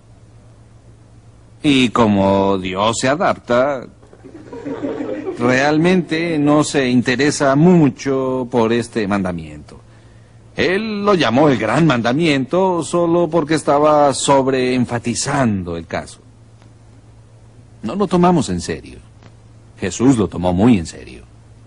Y como Dios se adapta, realmente no se interesa mucho por este mandamiento. Él lo llamó el gran mandamiento solo porque estaba sobreenfatizando el caso. No lo tomamos en serio. Jesús lo tomó muy en serio.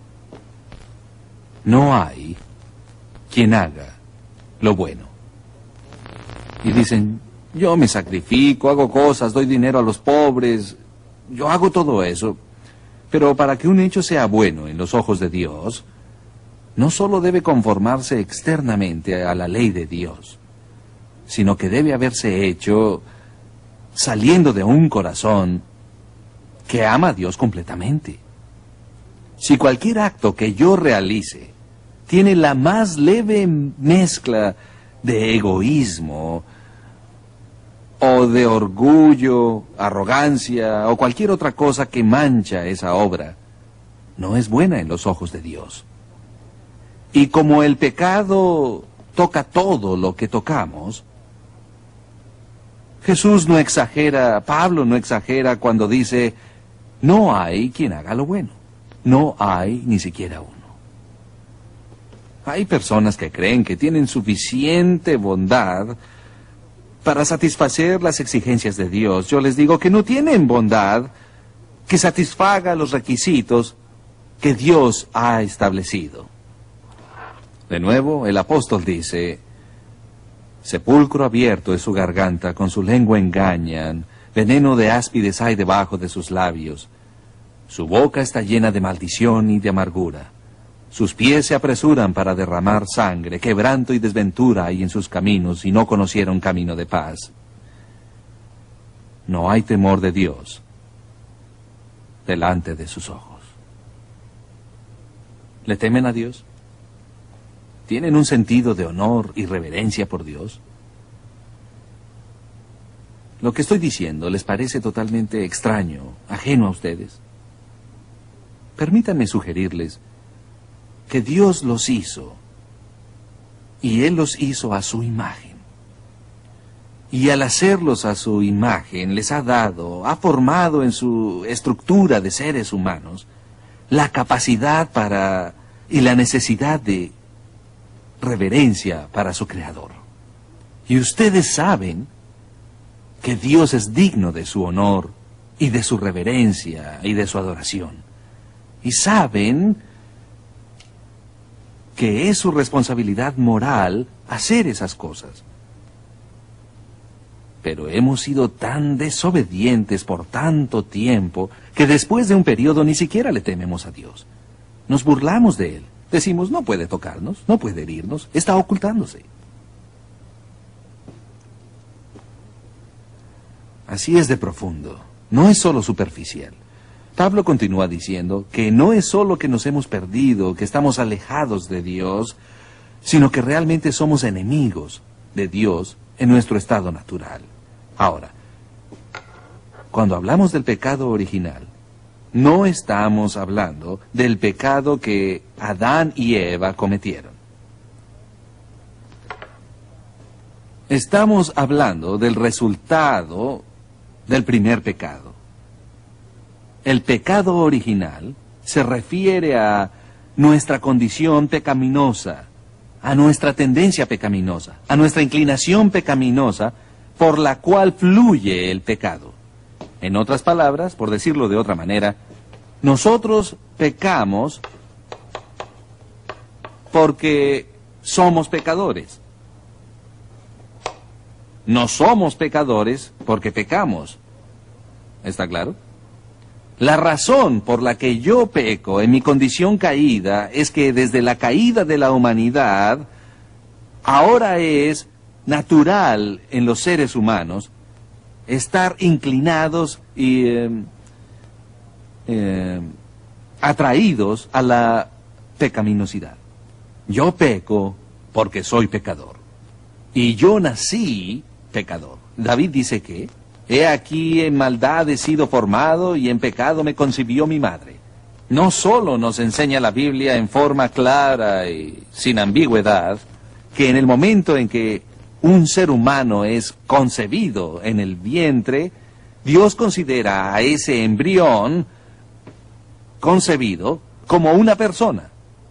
No hay quien haga lo bueno. Y dicen, yo me sacrifico, hago cosas, doy dinero a los pobres, yo hago todo eso. Pero para que un hecho sea bueno en los ojos de Dios, no solo debe conformarse externamente a la ley de Dios, sino que debe haberse hecho saliendo de un corazón que ama a Dios completamente. Si cualquier acto que yo realice tiene la más leve mezcla de egoísmo o de orgullo, arrogancia o cualquier otra cosa que mancha esa obra, no es buena en los ojos de Dios. Y como el pecado toca todo lo que tocamos, Jesús no exagera, Pablo no exagera cuando dice, no hay quien haga lo bueno, no hay ni siquiera uno. Hay personas que creen que tienen suficiente bondad para satisfacer las exigencias de Dios. Yo les digo que no tienen bondad que satisfaga los requisitos que Dios ha establecido. De nuevo, el apóstol dice, sepulcro abierto es su garganta, con su lengua engañan, veneno de áspides hay debajo de sus labios. Su boca está llena de maldición y de amargura. Sus pies se apresuran para derramar sangre, quebranto y desventura hay en sus caminos, y no conocieron camino de paz. No hay temor de Dios delante de sus ojos. ¿Le temen a Dios? ¿Tienen un sentido de honor y reverencia por Dios? lo que estoy diciendo les parece totalmente extraño, ajeno a ustedes, permítanme sugerirles que Dios los hizo, y Él los hizo a su imagen. Y al hacerlos a su imagen, les ha dado, ha formado en su estructura de seres humanos la capacidad para y la necesidad de reverencia para su Creador. Y ustedes saben que Dios es digno de su honor y de su reverencia y de su adoración. Y saben que es su responsabilidad moral hacer esas cosas. Pero hemos sido tan desobedientes por tanto tiempo que después de un periodo ni siquiera le tememos a Dios. Nos burlamos de Él. Decimos, no puede tocarnos, no puede herirnos, está ocultándose. Así es de profundo, no es solo superficial. Pablo continúa diciendo que no es solo que nos hemos perdido, que estamos alejados de Dios, sino que realmente somos enemigos de Dios en nuestro estado natural. Ahora, cuando hablamos del pecado original, no estamos hablando del pecado que Adán y Eva cometieron. Estamos hablando del resultado del primer pecado. El pecado original se refiere a nuestra condición pecaminosa, a nuestra tendencia pecaminosa, a nuestra inclinación pecaminosa por la cual fluye el pecado. En otras palabras, por decirlo de otra manera, nosotros pecamos porque somos pecadores. No somos pecadores porque pecamos. ¿Está claro? La razón por la que yo peco en mi condición caída es que desde la caída de la humanidad, ahora es natural en los seres humanos estar inclinados y eh, eh, atraídos a la pecaminosidad. Yo peco porque soy pecador. Y yo nací pecador. David dice que, he aquí en maldad he sido formado y en pecado me concibió mi madre. No solo nos enseña la Biblia en forma clara y sin ambigüedad, que en el momento en que un ser humano es concebido en el vientre, Dios considera a ese embrión concebido como una persona.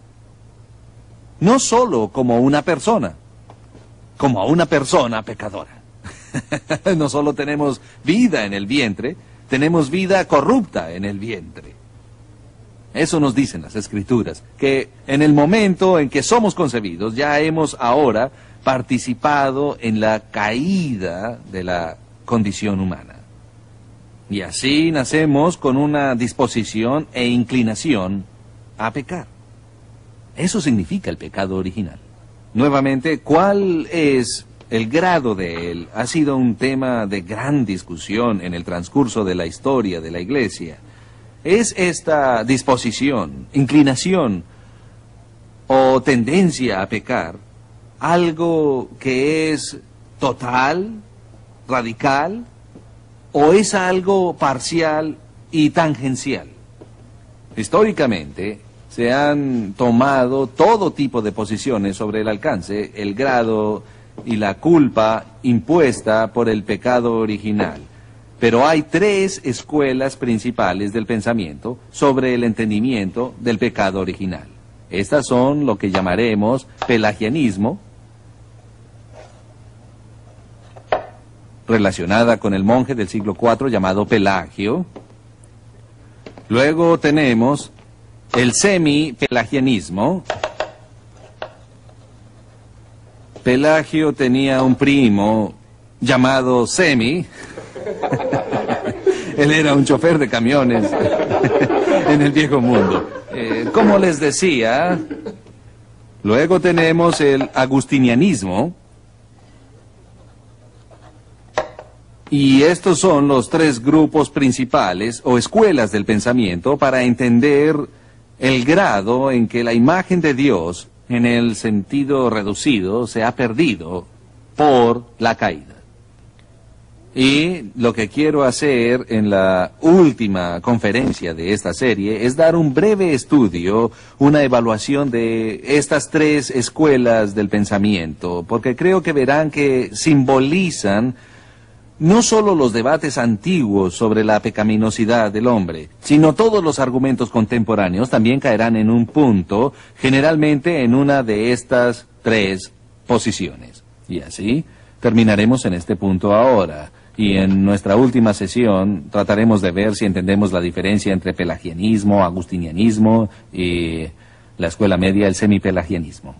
No solo como una persona, como a una persona pecadora. No solo tenemos vida en el vientre, tenemos vida corrupta en el vientre. Eso nos dicen las Escrituras, que en el momento en que somos concebidos, ya hemos ahora participado en la caída de la condición humana. Y así nacemos con una disposición e inclinación a pecar. Eso significa el pecado original. Nuevamente, ¿cuál es el grado de él? Ha sido un tema de gran discusión en el transcurso de la historia de la Iglesia. ¿Es esta disposición, inclinación o tendencia a pecar algo que es total, radical, o es algo parcial y tangencial? Históricamente se han tomado todo tipo de posiciones sobre el alcance, el grado y la culpa impuesta por el pecado original. Pero hay tres escuelas principales del pensamiento sobre el entendimiento del pecado original. Estas son lo que llamaremos pelagianismo, relacionada con el monje del siglo cuarto llamado Pelagio. Luego tenemos el semi-pelagianismo. Pelagio tenía un primo llamado Semi. Él era un chofer de camiones en el viejo mundo. Eh, como les decía, luego tenemos el agustinianismo. Y estos son los tres grupos principales o escuelas del pensamiento para entender el grado en que la imagen de Dios, en el sentido reducido, se ha perdido por la caída. Y lo que quiero hacer en la última conferencia de esta serie es dar un breve estudio, una evaluación de estas tres escuelas del pensamiento, porque creo que verán que simbolizan no solo los debates antiguos sobre la pecaminosidad del hombre, sino todos los argumentos contemporáneos también caerán en un punto, generalmente en una de estas tres posiciones. Y así terminaremos en este punto ahora. Y en nuestra última sesión trataremos de ver si entendemos la diferencia entre pelagianismo, agustinianismo y la escuela media, el semipelagianismo.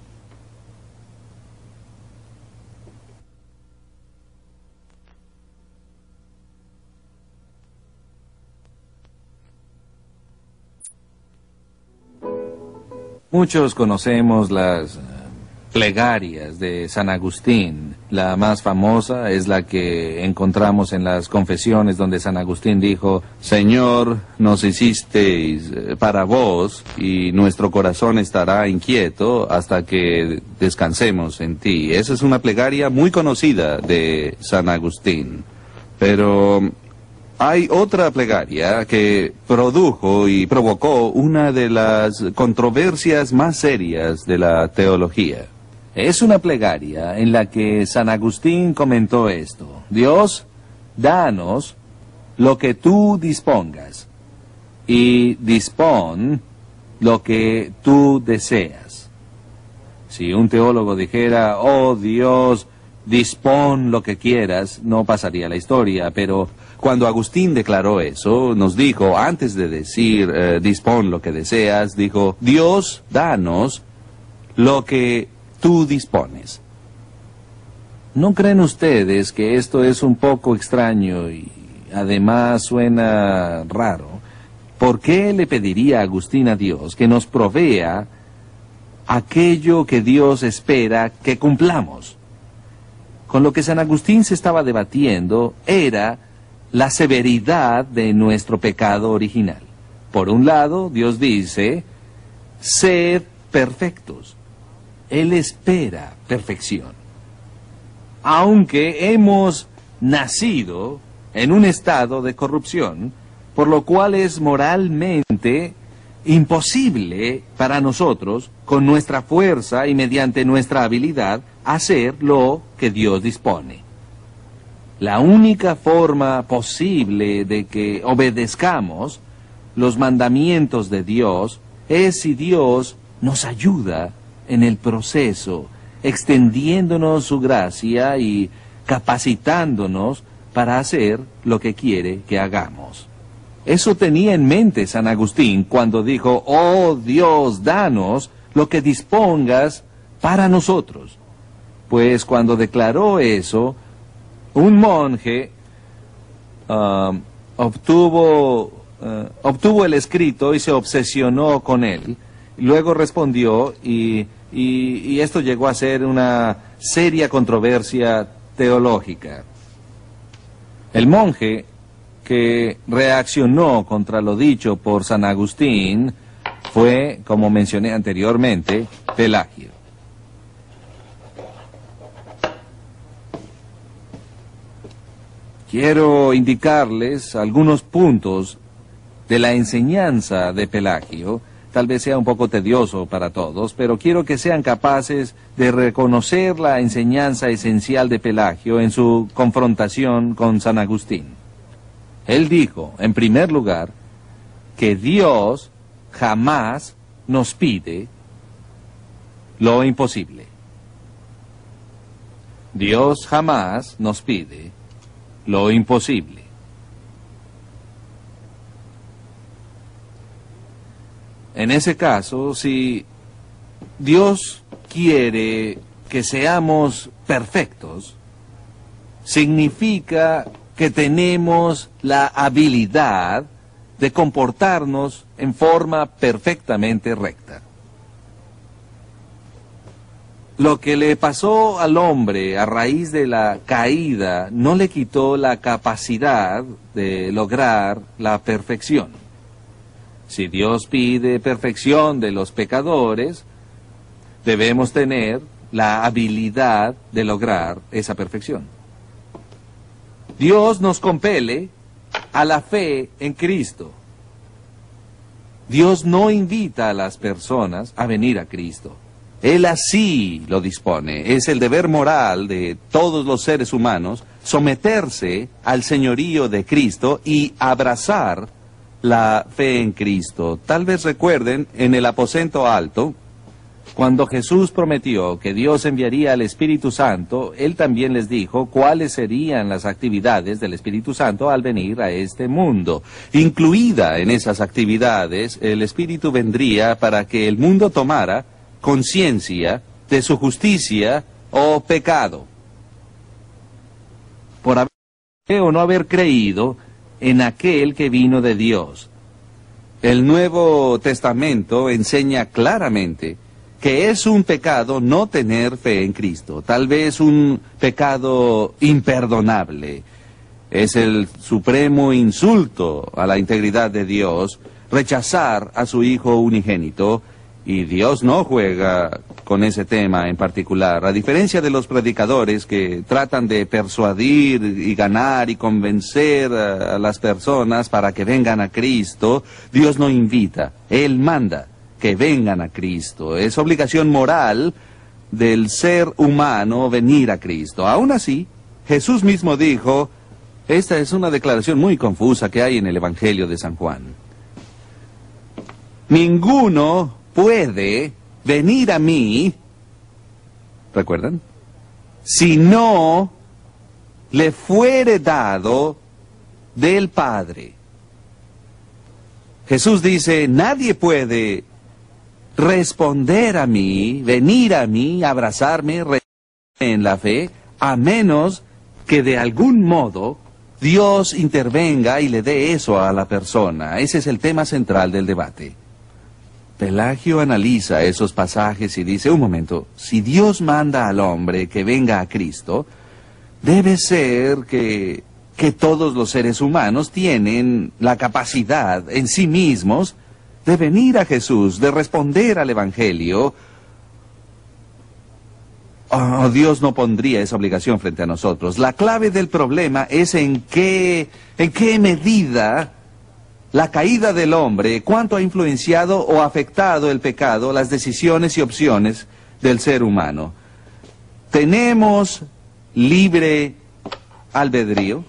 Muchos conocemos las plegarias de San Agustín. La más famosa es la que encontramos en las confesiones, donde San Agustín dijo: Señor, nos hicisteis para vos, y nuestro corazón estará inquieto hasta que descansemos en ti. Esa es una plegaria muy conocida de San Agustín. Pero hay otra plegaria que produjo y provocó una de las controversias más serias de la teología. Es una plegaria en la que San Agustín comentó esto: Dios, danos lo que tú dispongas, y dispón lo que tú deseas. Si un teólogo dijera: oh Dios, dispón lo que quieras, no pasaría la historia, pero cuando Agustín declaró eso, nos dijo, antes de decir eh, dispón lo que deseas, dijo: Dios, danos lo que tú dispones. ¿No creen ustedes que esto es un poco extraño y además suena raro? ¿Por qué le pediría Agustín a Dios que nos provea aquello que Dios espera que cumplamos? Con lo que San Agustín se estaba debatiendo era la severidad de nuestro pecado original. Por un lado, Dios dice: sed perfectos. Él espera perfección. Aunque hemos nacido en un estado de corrupción, por lo cual es moralmente imposible para nosotros, con nuestra fuerza y mediante nuestra habilidad, hacer lo que Dios dispone. La única forma posible de que obedezcamos los mandamientos de Dios es si Dios nos ayuda en el proceso, extendiéndonos su gracia y capacitándonos para hacer lo que quiere que hagamos. Eso tenía en mente San Agustín cuando dijo: oh Dios, danos lo que dispongas para nosotros. Pues cuando declaró eso, un monje uh, obtuvo, uh, obtuvo el escrito y se obsesionó con él. Luego respondió y, y, y esto llegó a ser una seria controversia teológica. El monje que reaccionó contra lo dicho por San Agustín fue, como mencioné anteriormente, Pelagio. Quiero indicarles algunos puntos de la enseñanza de Pelagio. Tal vez sea un poco tedioso para todos, pero quiero que sean capaces de reconocer la enseñanza esencial de Pelagio en su confrontación con San Agustín. Él dijo, en primer lugar, que Dios jamás nos pide lo imposible. Dios jamás nos pide lo imposible. En ese caso, si Dios quiere que seamos perfectos, significa que tenemos la habilidad de comportarnos en forma perfectamente recta. Lo que le pasó al hombre a raíz de la caída no le quitó la capacidad de lograr la perfección. Si Dios pide perfección de los pecadores, debemos tener la habilidad de lograr esa perfección. Dios nos compele a la fe en Cristo. Dios no invita a las personas a venir a Cristo. Él así lo dispone. Es el deber moral de todos los seres humanos someterse al señorío de Cristo y abrazar la fe en Cristo. Tal vez recuerden, en el aposento alto, cuando Jesús prometió que Dios enviaría al Espíritu Santo, Él también les dijo cuáles serían las actividades del Espíritu Santo al venir a este mundo. Incluida en esas actividades, el Espíritu vendría para que el mundo tomara conciencia de su justicia o pecado, por haber o no haber creído en aquel que vino de Dios. El Nuevo Testamento enseña claramente que es un pecado no tener fe en Cristo, tal vez un pecado imperdonable. Es el supremo insulto a la integridad de Dios rechazar a su Hijo unigénito. Y Dios no juega con ese tema en particular. A diferencia de los predicadores que tratan de persuadir y ganar y convencer a las personas para que vengan a Cristo, Dios no invita, Él manda que vengan a Cristo. Es obligación moral del ser humano venir a Cristo. Aún así, Jesús mismo dijo, esta es una declaración muy confusa que hay en el Evangelio de San Juan. Ninguno puede venir a mí, ¿recuerdan? Si no le fuere dado del Padre. Jesús dice, nadie puede responder a mí, venir a mí, abrazarme en la fe, a menos que de algún modo Dios intervenga y le dé eso a la persona. Ese es el tema central del debate. Pelagio analiza esos pasajes y dice, un momento, si Dios manda al hombre que venga a Cristo, debe ser que, que todos los seres humanos tienen la capacidad en sí mismos de venir a Jesús, de responder al Evangelio. Oh, Dios no pondría esa obligación frente a nosotros. La clave del problema es en qué, en qué medida la caída del hombre, cuánto ha influenciado o afectado el pecado, las decisiones y opciones del ser humano. ¿Tenemos libre albedrío?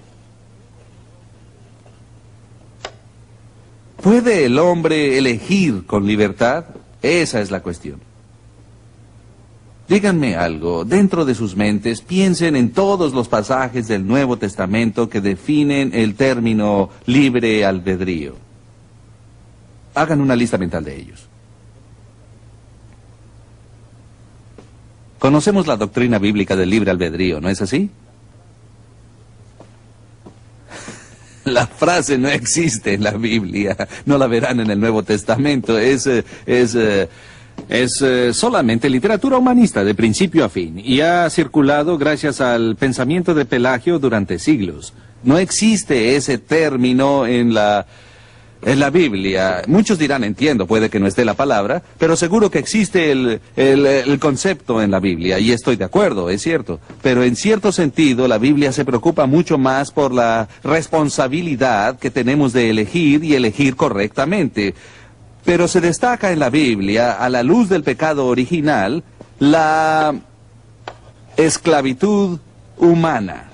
¿Puede el hombre elegir con libertad? Esa es la cuestión. Díganme algo, dentro de sus mentes piensen en todos los pasajes del Nuevo Testamento que definen el término libre albedrío. Hagan una lista mental de ellos. Conocemos la doctrina bíblica del libre albedrío, ¿no es así? La frase no existe en la Biblia, no la verán en el Nuevo Testamento, es... es Es eh, solamente literatura humanista de principio a fin y ha circulado gracias al pensamiento de Pelagio durante siglos. No existe ese término en la, en la Biblia. Muchos dirán, entiendo, puede que no esté la palabra, pero seguro que existe el, el, el concepto en la Biblia y estoy de acuerdo, es cierto. Pero en cierto sentido la Biblia se preocupa mucho más por la responsabilidad que tenemos de elegir y elegir correctamente. Pero se destaca en la Biblia, a la luz del pecado original, la esclavitud humana.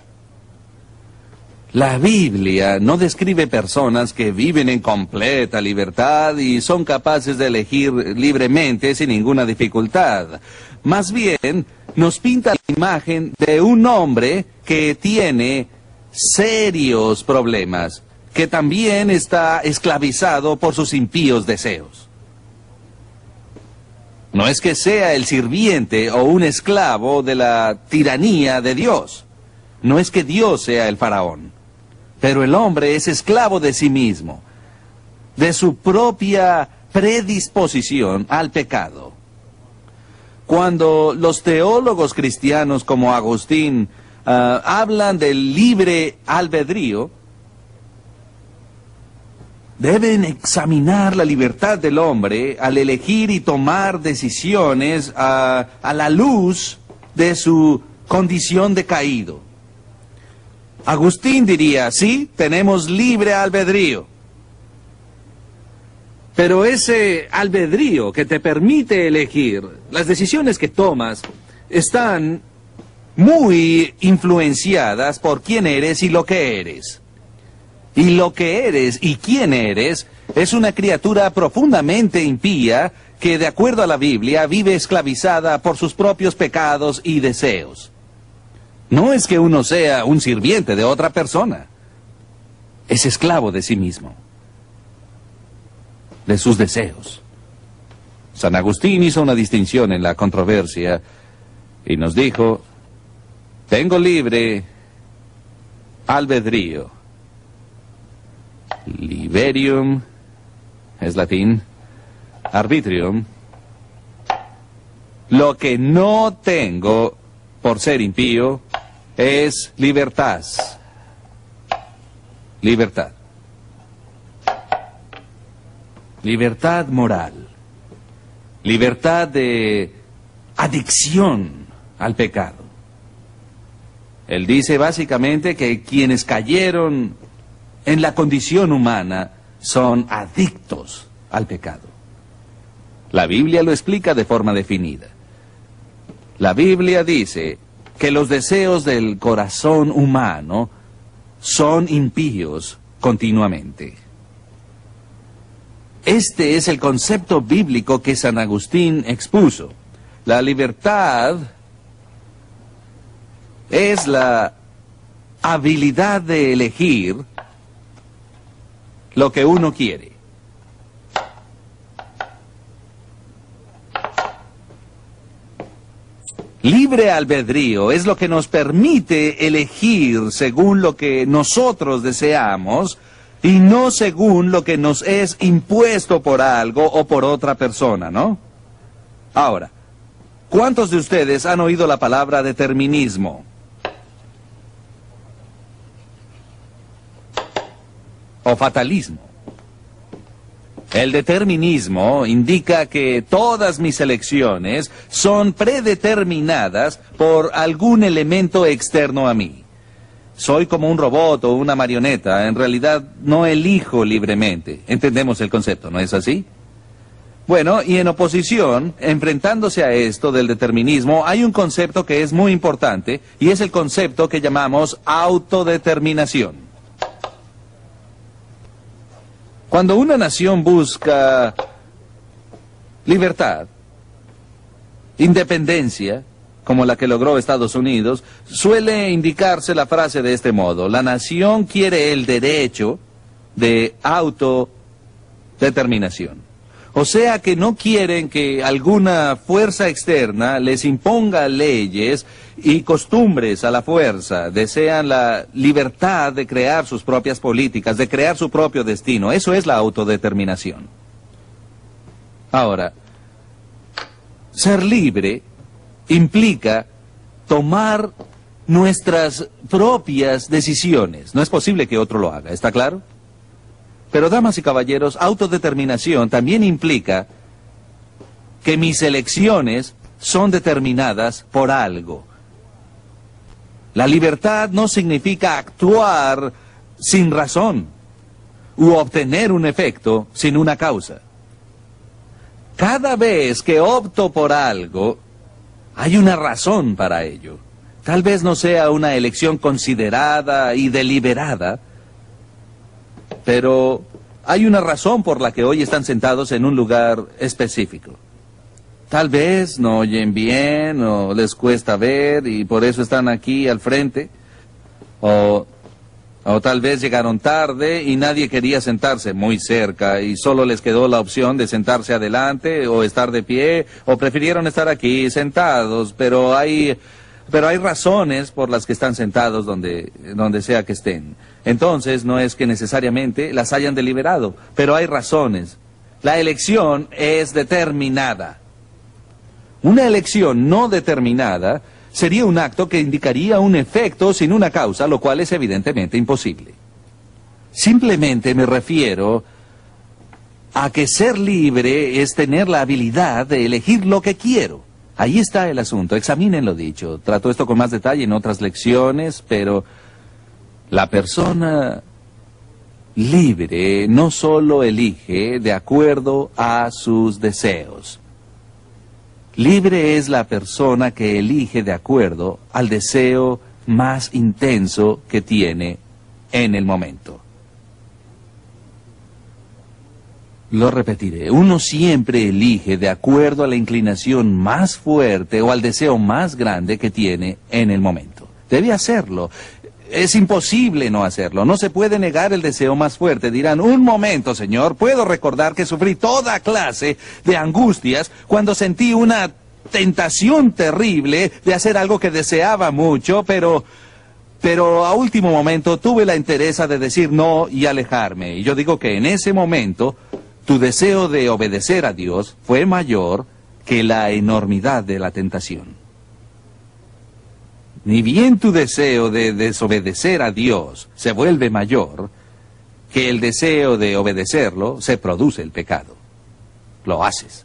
La Biblia no describe personas que viven en completa libertad y son capaces de elegir libremente sin ninguna dificultad. Más bien, nos pinta la imagen de un hombre que tiene serios problemas, que también está esclavizado por sus impíos deseos. No es que sea el sirviente o un esclavo de la tiranía de Dios. No es que Dios sea el faraón. Pero el hombre es esclavo de sí mismo, de su propia predisposición al pecado. Cuando los teólogos cristianos como Agustín uh, hablan del libre albedrío, deben examinar la libertad del hombre al elegir y tomar decisiones a, a la luz de su condición de caído. Agustín diría, sí, tenemos libre albedrío. Pero ese albedrío que te permite elegir, las decisiones que tomas, están muy influenciadas por quién eres y lo que eres. Y lo que eres y quién eres es una criatura profundamente impía que, de acuerdo a la Biblia, vive esclavizada por sus propios pecados y deseos. No es que uno sea un sirviente de otra persona. Es esclavo de sí mismo, de sus deseos. San Agustín hizo una distinción en la controversia y nos dijo, tengo libre albedrío. Liberium es latín, arbitrium. Lo que no tengo por ser impío es libertas. Libertad. Libertad moral. Libertad de adicción al pecado. Él dice básicamente que quienes cayeron en la condición humana son adictos al pecado. La Biblia lo explica de forma definida. La Biblia dice que los deseos del corazón humano son impíos continuamente. Este es el concepto bíblico que San Agustín expuso. La libertad es la habilidad de elegir lo que uno quiere. Libre albedrío es lo que nos permite elegir según lo que nosotros deseamos y no según lo que nos es impuesto por algo o por otra persona, ¿no? Ahora, ¿cuántos de ustedes han oído la palabra determinismo? O fatalismo. El determinismo indica que todas mis elecciones son predeterminadas por algún elemento externo a mí. Soy como un robot o una marioneta, en realidad no elijo libremente. Entendemos el concepto, ¿no es así? Bueno, y en oposición, enfrentándose a esto del determinismo, hay un concepto que es muy importante, y es el concepto que llamamos autodeterminación. Cuando una nación busca libertad, independencia, como la que logró Estados Unidos, suele indicarse la frase de este modo: la nación quiere el derecho de autodeterminación. O sea que no quieren que alguna fuerza externa les imponga leyes y costumbres a la fuerza. Desean la libertad de crear sus propias políticas, de crear su propio destino. Eso es la autodeterminación. Ahora, ser libre implica tomar nuestras propias decisiones. No es posible que otro lo haga, ¿está claro? Pero, damas y caballeros, autodeterminación también implica que mis elecciones son determinadas por algo. La libertad no significa actuar sin razón u obtener un efecto sin una causa. Cada vez que opto por algo, hay una razón para ello. Tal vez no sea una elección considerada y deliberada, pero hay una razón por la que hoy están sentados en un lugar específico. Tal vez no oyen bien o les cuesta ver y por eso están aquí al frente. O, o tal vez llegaron tarde y nadie quería sentarse muy cerca y solo les quedó la opción de sentarse adelante o estar de pie, o prefirieron estar aquí sentados, pero hay... Pero hay razones por las que están sentados donde, donde sea que estén. Entonces, no es que necesariamente las hayan deliberado, pero hay razones. La elección es determinada. Una elección no determinada sería un acto que indicaría un efecto sin una causa, lo cual es evidentemente imposible. Simplemente me refiero a que ser libre es tener la habilidad de elegir lo que quiero. Ahí está el asunto, examinen lo dicho. Trato esto con más detalle en otras lecciones, pero La persona libre no solo elige de acuerdo a sus deseos. Libre es la persona que elige de acuerdo al deseo más intenso que tiene en el momento. Lo repetiré, uno siempre elige de acuerdo a la inclinación más fuerte o al deseo más grande que tiene en el momento. Debe hacerlo. Es imposible no hacerlo. No se puede negar el deseo más fuerte. Dirán, un momento, señor, puedo recordar que sufrí toda clase de angustias cuando sentí una tentación terrible de hacer algo que deseaba mucho, pero... Pero a último momento tuve la entereza de decir no y alejarme. Y yo digo que en ese momento tu deseo de obedecer a Dios fue mayor que la enormidad de la tentación. Ni bien tu deseo de desobedecer a Dios se vuelve mayor que el deseo de obedecerlo, se produce el pecado. Lo haces.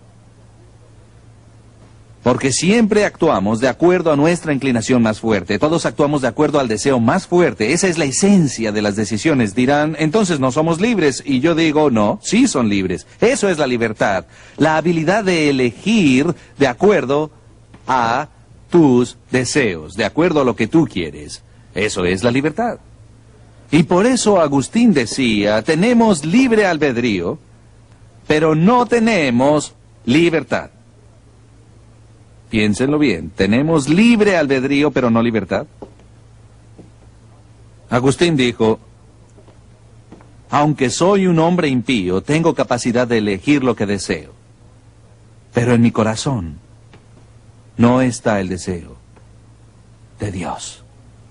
Porque siempre actuamos de acuerdo a nuestra inclinación más fuerte. Todos actuamos de acuerdo al deseo más fuerte. Esa es la esencia de las decisiones. Dirán, entonces no somos libres. Y yo digo, no, sí son libres. Eso es la libertad. La habilidad de elegir de acuerdo a tus deseos, de acuerdo a lo que tú quieres. Eso es la libertad. Y por eso Agustín decía, tenemos libre albedrío, pero no tenemos libertad. Piénsenlo bien, tenemos libre albedrío, pero no libertad. Agustín dijo, aunque soy un hombre impío, tengo capacidad de elegir lo que deseo. Pero en mi corazón no está el deseo de Dios.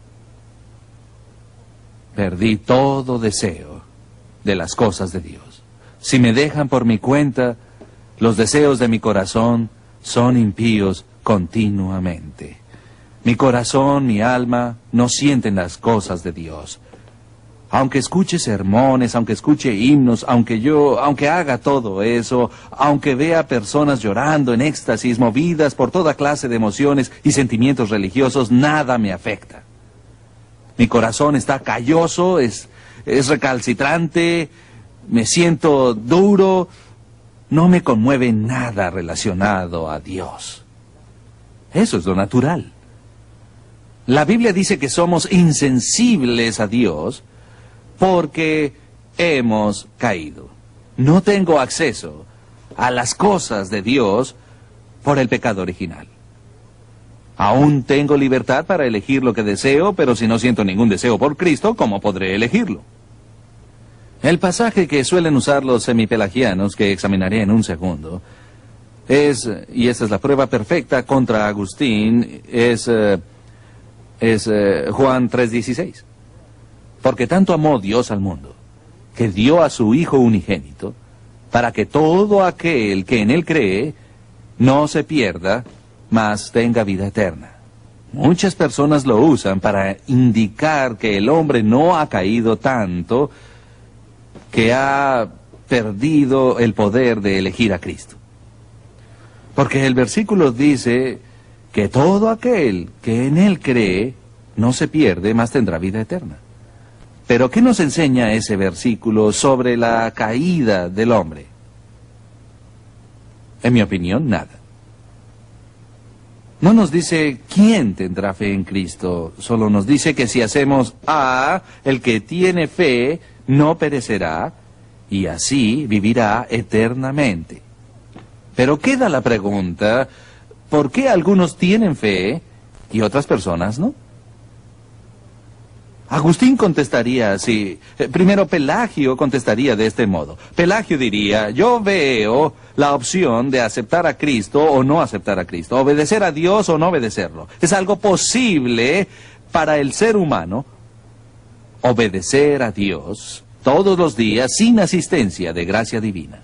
Perdí todo deseo de las cosas de Dios. Si me dejan por mi cuenta, los deseos de mi corazón son impíos continuamente. Mi corazón, mi alma, no sienten las cosas de Dios. Aunque escuche sermones, aunque escuche himnos, aunque yo, aunque haga todo eso, aunque vea personas llorando en éxtasis, movidas por toda clase de emociones y sentimientos religiosos, nada me afecta. Mi corazón está calloso, es, es recalcitrante, me siento duro, no me conmueve nada relacionado a Dios. Eso es lo natural. La Biblia dice que somos insensibles a Dios porque hemos caído. No tengo acceso a las cosas de Dios por el pecado original. Aún tengo libertad para elegir lo que deseo, pero si no siento ningún deseo por Cristo, ¿cómo podré elegirlo? El pasaje que suelen usar los semipelagianos, que examinaré en un segundo, es, y esta es la prueba perfecta contra Agustín, es, eh, es eh, Juan tres dieciséis. Porque tanto amó Dios al mundo, que dio a su Hijo unigénito, para que todo aquel que en Él cree no se pierda, mas tenga vida eterna. Muchas personas lo usan para indicar que el hombre no ha caído tanto que ha perdido el poder de elegir a Cristo. Porque el versículo dice que todo aquel que en Él cree no se pierde, mas tendrá vida eterna. Pero ¿qué nos enseña ese versículo sobre la caída del hombre? En mi opinión, nada. No nos dice quién tendrá fe en Cristo, solo nos dice que si hacemos A, el que tiene fe no perecerá, y así vivirá eternamente. Pero queda la pregunta, ¿por qué algunos tienen fe y otras personas no? Agustín contestaría así. Primero, Pelagio contestaría de este modo. Pelagio diría, yo veo la opción de aceptar a Cristo o no aceptar a Cristo, obedecer a Dios o no obedecerlo. Es algo posible para el ser humano obedecer a Dios todos los días sin asistencia de gracia divina.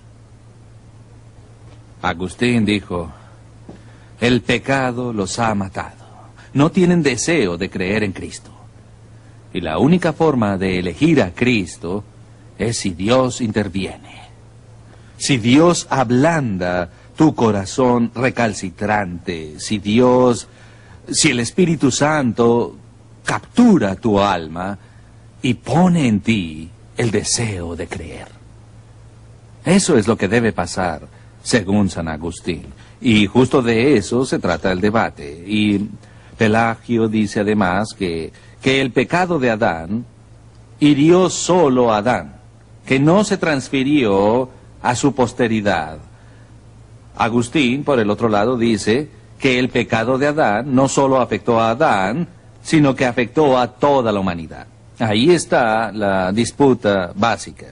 Agustín dijo, el pecado los ha matado. No tienen deseo de creer en Cristo. Y la única forma de elegir a Cristo es si Dios interviene. Si Dios ablanda tu corazón recalcitrante, si Dios, si el Espíritu Santo captura tu alma y pone en ti el deseo de creer. Eso es lo que debe pasar, según San Agustín. Y justo de eso se trata el debate. Y Pelagio dice además que, que el pecado de Adán hirió solo a Adán, que no se transfirió a su posteridad. Agustín, por el otro lado, dice que el pecado de Adán no solo afectó a Adán, sino que afectó a toda la humanidad. Ahí está la disputa básica.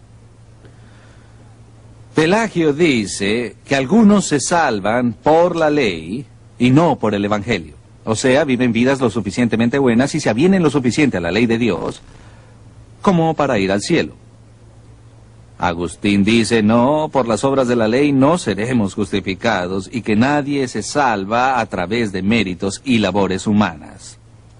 Pelagio dice que algunos se salvan por la ley y no por el Evangelio. O sea, viven vidas lo suficientemente buenas y se avienen lo suficiente a la ley de Dios como para ir al cielo. Agustín dice, no, por las obras de la ley no seremos justificados y que nadie se salva a través de méritos y labores humanas.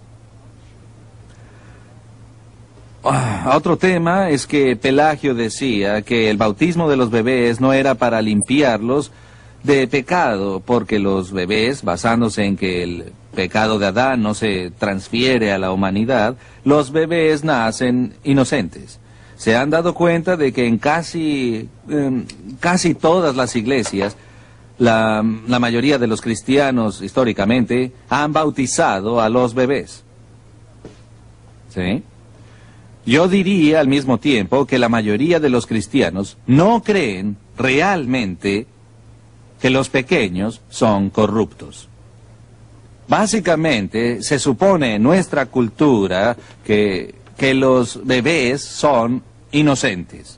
Ah, otro tema es que Pelagio decía que el bautismo de los bebés no era para limpiarlos de pecado, porque los bebés, basándose en que el pecado de Adán no se transfiere a la humanidad, los bebés nacen inocentes. Se han dado cuenta de que en casi, eh, casi todas las iglesias, la, la mayoría de los cristianos históricamente han bautizado a los bebés. ¿Sí? Yo diría al mismo tiempo que la mayoría de los cristianos no creen realmente que los pequeños son corruptos. Básicamente, se supone en nuestra cultura que, que los bebés son inocentes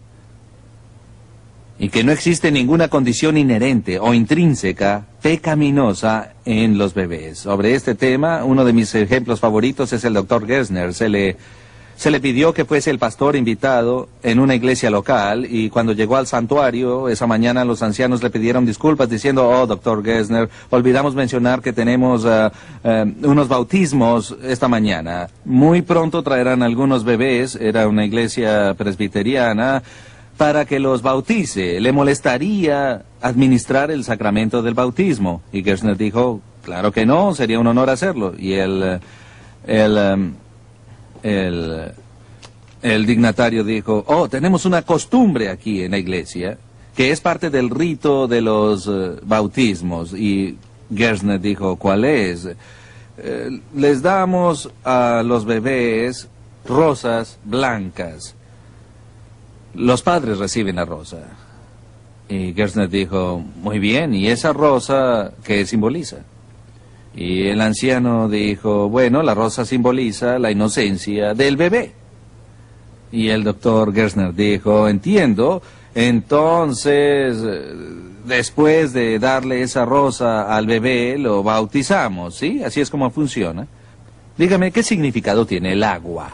y que no existe ninguna condición inherente o intrínseca pecaminosa en los bebés. Sobre este tema, uno de mis ejemplos favoritos es el doctor Gessner. Se le... Se le pidió que fuese el pastor invitado en una iglesia local y cuando llegó al santuario, esa mañana los ancianos le pidieron disculpas diciendo, oh, doctor Gessner, olvidamos mencionar que tenemos uh, uh, unos bautismos esta mañana. Muy pronto traerán algunos bebés, era una iglesia presbiteriana, para que los bautice. ¿Le molestaría administrar el sacramento del bautismo? Y Gessner dijo, claro que no, sería un honor hacerlo. Y el... el um, El, el dignatario dijo, oh, tenemos una costumbre aquí en la iglesia, que es parte del rito de los uh, bautismos. Y Gessner dijo, ¿cuál es? Eh, les damos a los bebés rosas blancas. Los padres reciben la rosa. Y Gessner dijo, muy bien, ¿y esa rosa qué simboliza? Y el anciano dijo, bueno, la rosa simboliza la inocencia del bebé. Y el doctor Gessner dijo, entiendo, entonces, después de darle esa rosa al bebé, lo bautizamos, ¿sí? Así es como funciona. Dígame, ¿qué significado tiene el agua?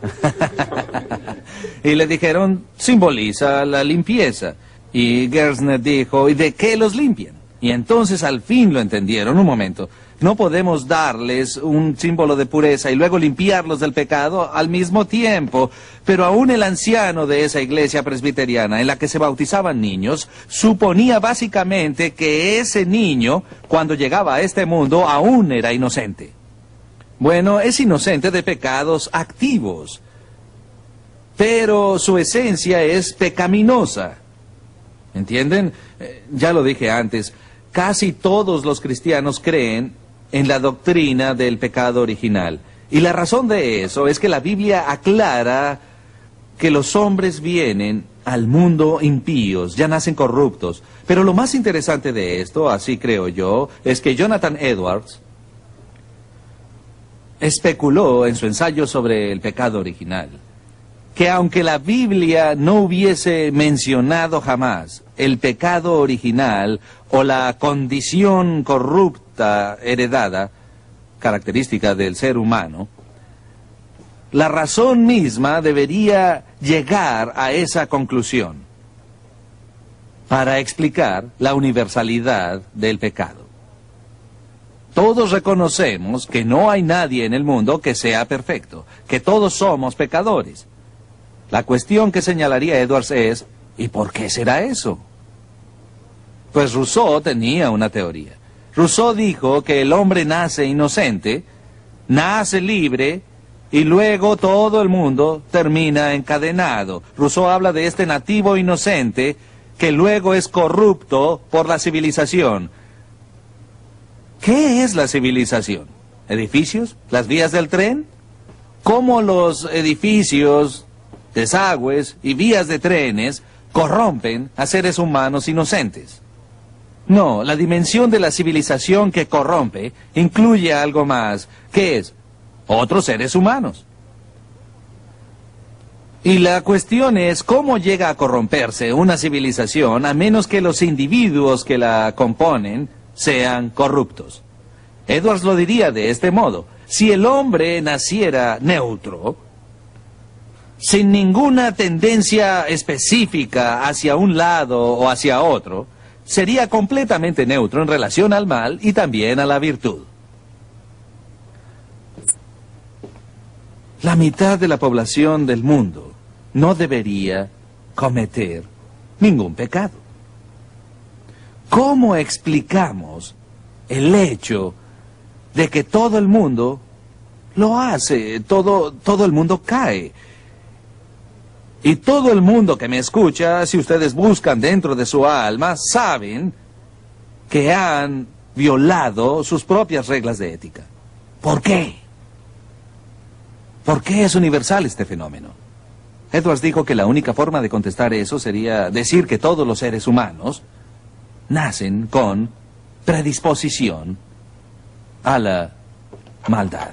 Y le dijeron, simboliza la limpieza. Y Gessner dijo, ¿y de qué los limpian? Y entonces al fin lo entendieron. Un momento. No podemos darles un símbolo de pureza y luego limpiarlos del pecado al mismo tiempo. Pero aún el anciano de esa iglesia presbiteriana en la que se bautizaban niños, suponía básicamente que ese niño, cuando llegaba a este mundo, aún era inocente. Bueno, es inocente de pecados activos, pero su esencia es pecaminosa. ¿Entienden? Eh, ya lo dije antes, casi todos los cristianos creen en la doctrina del pecado original. Y la razón de eso es que la Biblia aclara que los hombres vienen al mundo impíos, ya nacen corruptos. Pero lo más interesante de esto, así creo yo, es que Jonathan Edwards especuló en su ensayo sobre el pecado original, que aunque la Biblia no hubiese mencionado jamás el pecado original o la condición corrupta heredada, característica del ser humano, la razón misma debería llegar a esa conclusión para explicar la universalidad del pecado. Todos reconocemos que no hay nadie en el mundo que sea perfecto, que todos somos pecadores. La cuestión que señalaría Edwards es, ¿y por qué será eso? Pues Rousseau tenía una teoría. Rousseau dijo que el hombre nace inocente, nace libre y luego todo el mundo termina encadenado. Rousseau habla de este nativo inocente que luego es corrupto por la civilización. ¿Qué es la civilización? ¿Edificios? ¿Las vías del tren? ¿Cómo los edificios, desagües y vías de trenes corrompen a seres humanos inocentes? No, la dimensión de la civilización que corrompe incluye algo más, que es otros seres humanos. Y la cuestión es cómo llega a corromperse una civilización a menos que los individuos que la componen sean corruptos. Edwards lo diría de este modo: si el hombre naciera neutro, sin ninguna tendencia específica hacia un lado o hacia otro, sería completamente neutro en relación al mal y también a la virtud. La mitad de la población del mundo no debería cometer ningún pecado. ¿Cómo explicamos el hecho de que todo el mundo lo hace, todo, todo el mundo cae? Y todo el mundo que me escucha, si ustedes buscan dentro de su alma, saben que han violado sus propias reglas de ética. ¿Por qué? ¿Por qué es universal este fenómeno? Edwards dijo que la única forma de contestar eso sería decir que todos los seres humanos nacen con predisposición a la maldad.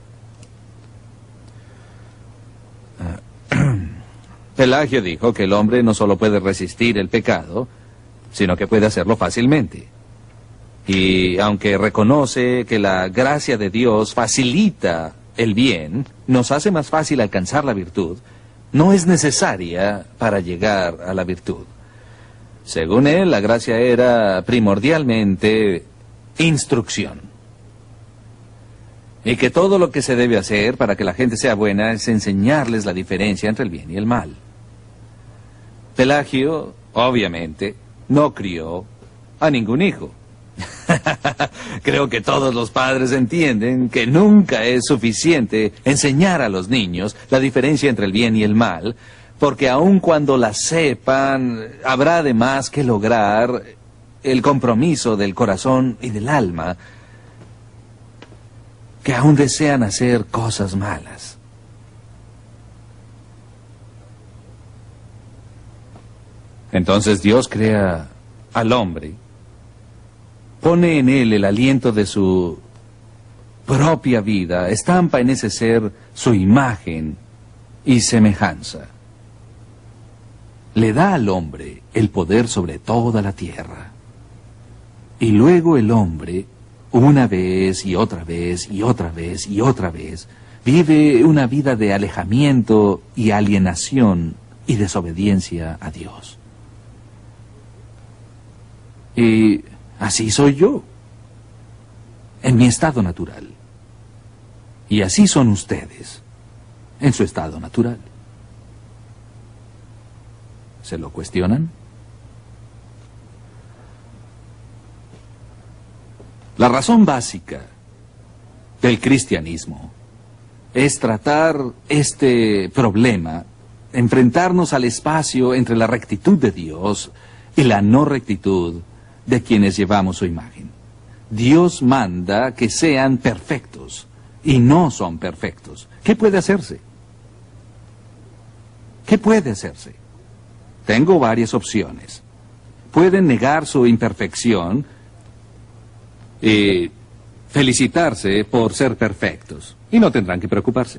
Pelagio dijo que el hombre no solo puede resistir el pecado, sino que puede hacerlo fácilmente. Y aunque reconoce que la gracia de Dios facilita el bien, nos hace más fácil alcanzar la virtud, no es necesaria para llegar a la virtud. Según él, la gracia era primordialmente instrucción. Y que todo lo que se debe hacer para que la gente sea buena es enseñarles la diferencia entre el bien y el mal. Pelagio, obviamente, no crió a ningún hijo. Creo que todos los padres entienden que nunca es suficiente enseñar a los niños la diferencia entre el bien y el mal, porque aun cuando la sepan, habrá además que lograr el compromiso del corazón y del alma, que aún desean hacer cosas malas. Entonces Dios crea al hombre, pone en él el aliento de su propia vida, estampa en ese ser su imagen y semejanza. Le da al hombre el poder sobre toda la tierra. Y luego el hombre, una vez y otra vez y otra vez y otra vez, vive una vida de alejamiento y alienación y desobediencia a Dios. Y así soy yo, en mi estado natural. Y así son ustedes, en su estado natural. ¿Se lo cuestionan? La razón básica del cristianismo es tratar este problema, enfrentarnos al espacio entre la rectitud de Dios y la no rectitud de quienes llevamos su imagen. Dios manda que sean perfectos y no son perfectos. ¿Qué puede hacerse? ¿Qué puede hacerse? Tengo varias opciones. Pueden negar su imperfección y felicitarse por ser perfectos, y no tendrán que preocuparse.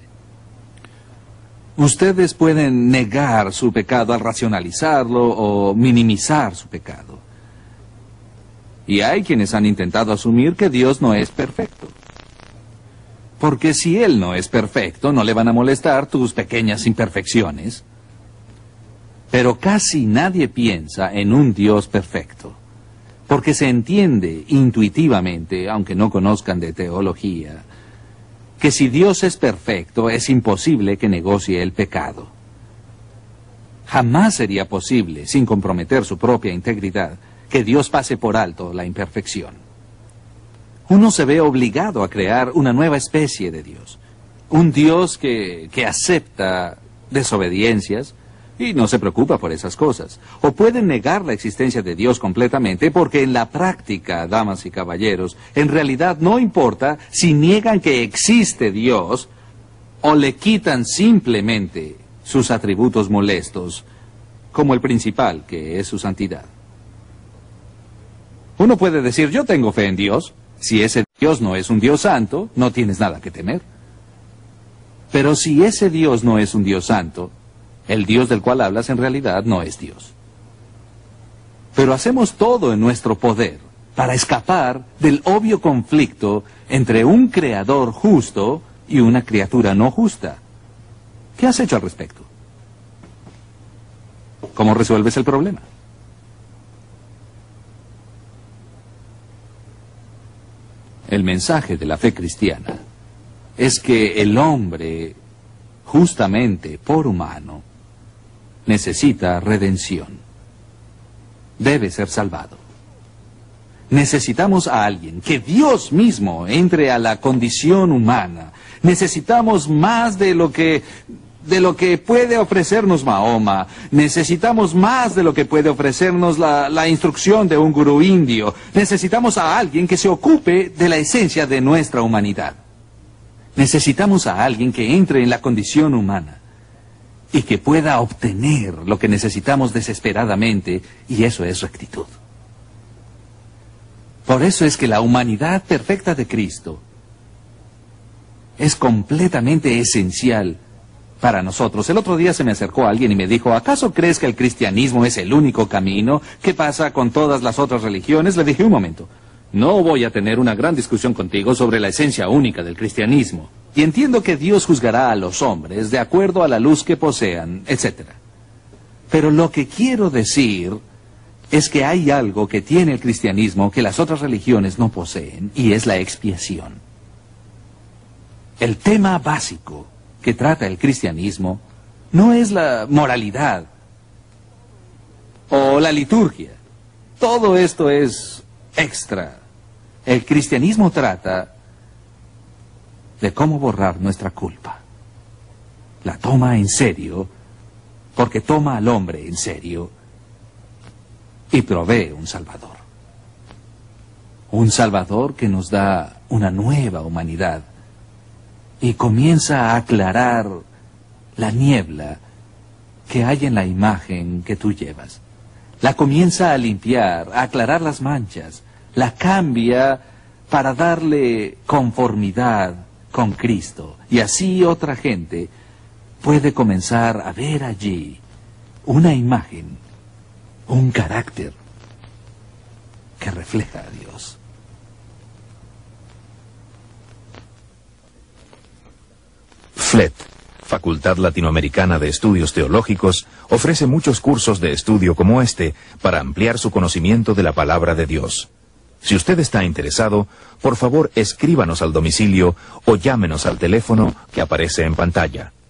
Ustedes pueden negar su pecado al racionalizarlo o minimizar su pecado. Y hay quienes han intentado asumir que Dios no es perfecto. Porque si Él no es perfecto, no le van a molestar tus pequeñas imperfecciones. Pero casi nadie piensa en un Dios perfecto. Porque se entiende intuitivamente, aunque no conozcan de teología, que si Dios es perfecto, es imposible que negocie el pecado. Jamás sería posible, sin comprometer su propia integridad, que Dios pase por alto la imperfección. Uno se ve obligado a crear una nueva especie de Dios, un Dios que, que acepta desobediencias y no se preocupa por esas cosas. O pueden negar la existencia de Dios completamente porque en la práctica, damas y caballeros, en realidad no importa si niegan que existe Dios o le quitan simplemente sus atributos molestos, como el principal, que es su santidad. Uno puede decir, yo tengo fe en Dios. Si ese Dios no es un Dios santo, no tienes nada que temer. Pero si ese Dios no es un Dios santo, el Dios del cual hablas en realidad no es Dios. Pero hacemos todo en nuestro poder para escapar del obvio conflicto entre un creador justo y una criatura no justa. ¿Qué has hecho al respecto? ¿Cómo resuelves el problema? El mensaje de la fe cristiana es que el hombre, justamente por humano, necesita redención. Debe ser salvado. Necesitamos a alguien, que Dios mismo entre a la condición humana. Necesitamos más de lo que, de lo que puede ofrecernos Mahoma. Necesitamos más de lo que puede ofrecernos la, la instrucción de un gurú indio. Necesitamos a alguien que se ocupe de la esencia de nuestra humanidad. Necesitamos a alguien que entre en la condición humana y que pueda obtener lo que necesitamos desesperadamente, y eso es rectitud. Por eso es que la humanidad perfecta de Cristo es completamente esencial para nosotros. El otro día se me acercó alguien y me dijo, ¿acaso crees que el cristianismo es el único camino? ¿Qué pasa con todas las otras religiones? Le dije, un momento, no voy a tener una gran discusión contigo sobre la esencia única del cristianismo. Y entiendo que Dios juzgará a los hombres de acuerdo a la luz que posean, etcétera. Pero lo que quiero decir es que hay algo que tiene el cristianismo que las otras religiones no poseen, y es la expiación. El tema básico que trata el cristianismo no es la moralidad o la liturgia. Todo esto es extra. El cristianismo trata de cómo borrar nuestra culpa. La toma en serio porque toma al hombre en serio y provee un Salvador. Un Salvador que nos da una nueva humanidad y comienza a aclarar la niebla que hay en la imagen que tú llevas. La comienza a limpiar, a aclarar las manchas, la cambia para darle conformidad con Cristo. Y así otra gente puede comenzar a ver allí una imagen, un carácter que refleja a Dios. F L E T, Facultad Latinoamericana de Estudios Teológicos, ofrece muchos cursos de estudio como este para ampliar su conocimiento de la palabra de Dios. Si usted está interesado, por favor escríbanos al domicilio o llámenos al teléfono que aparece en pantalla.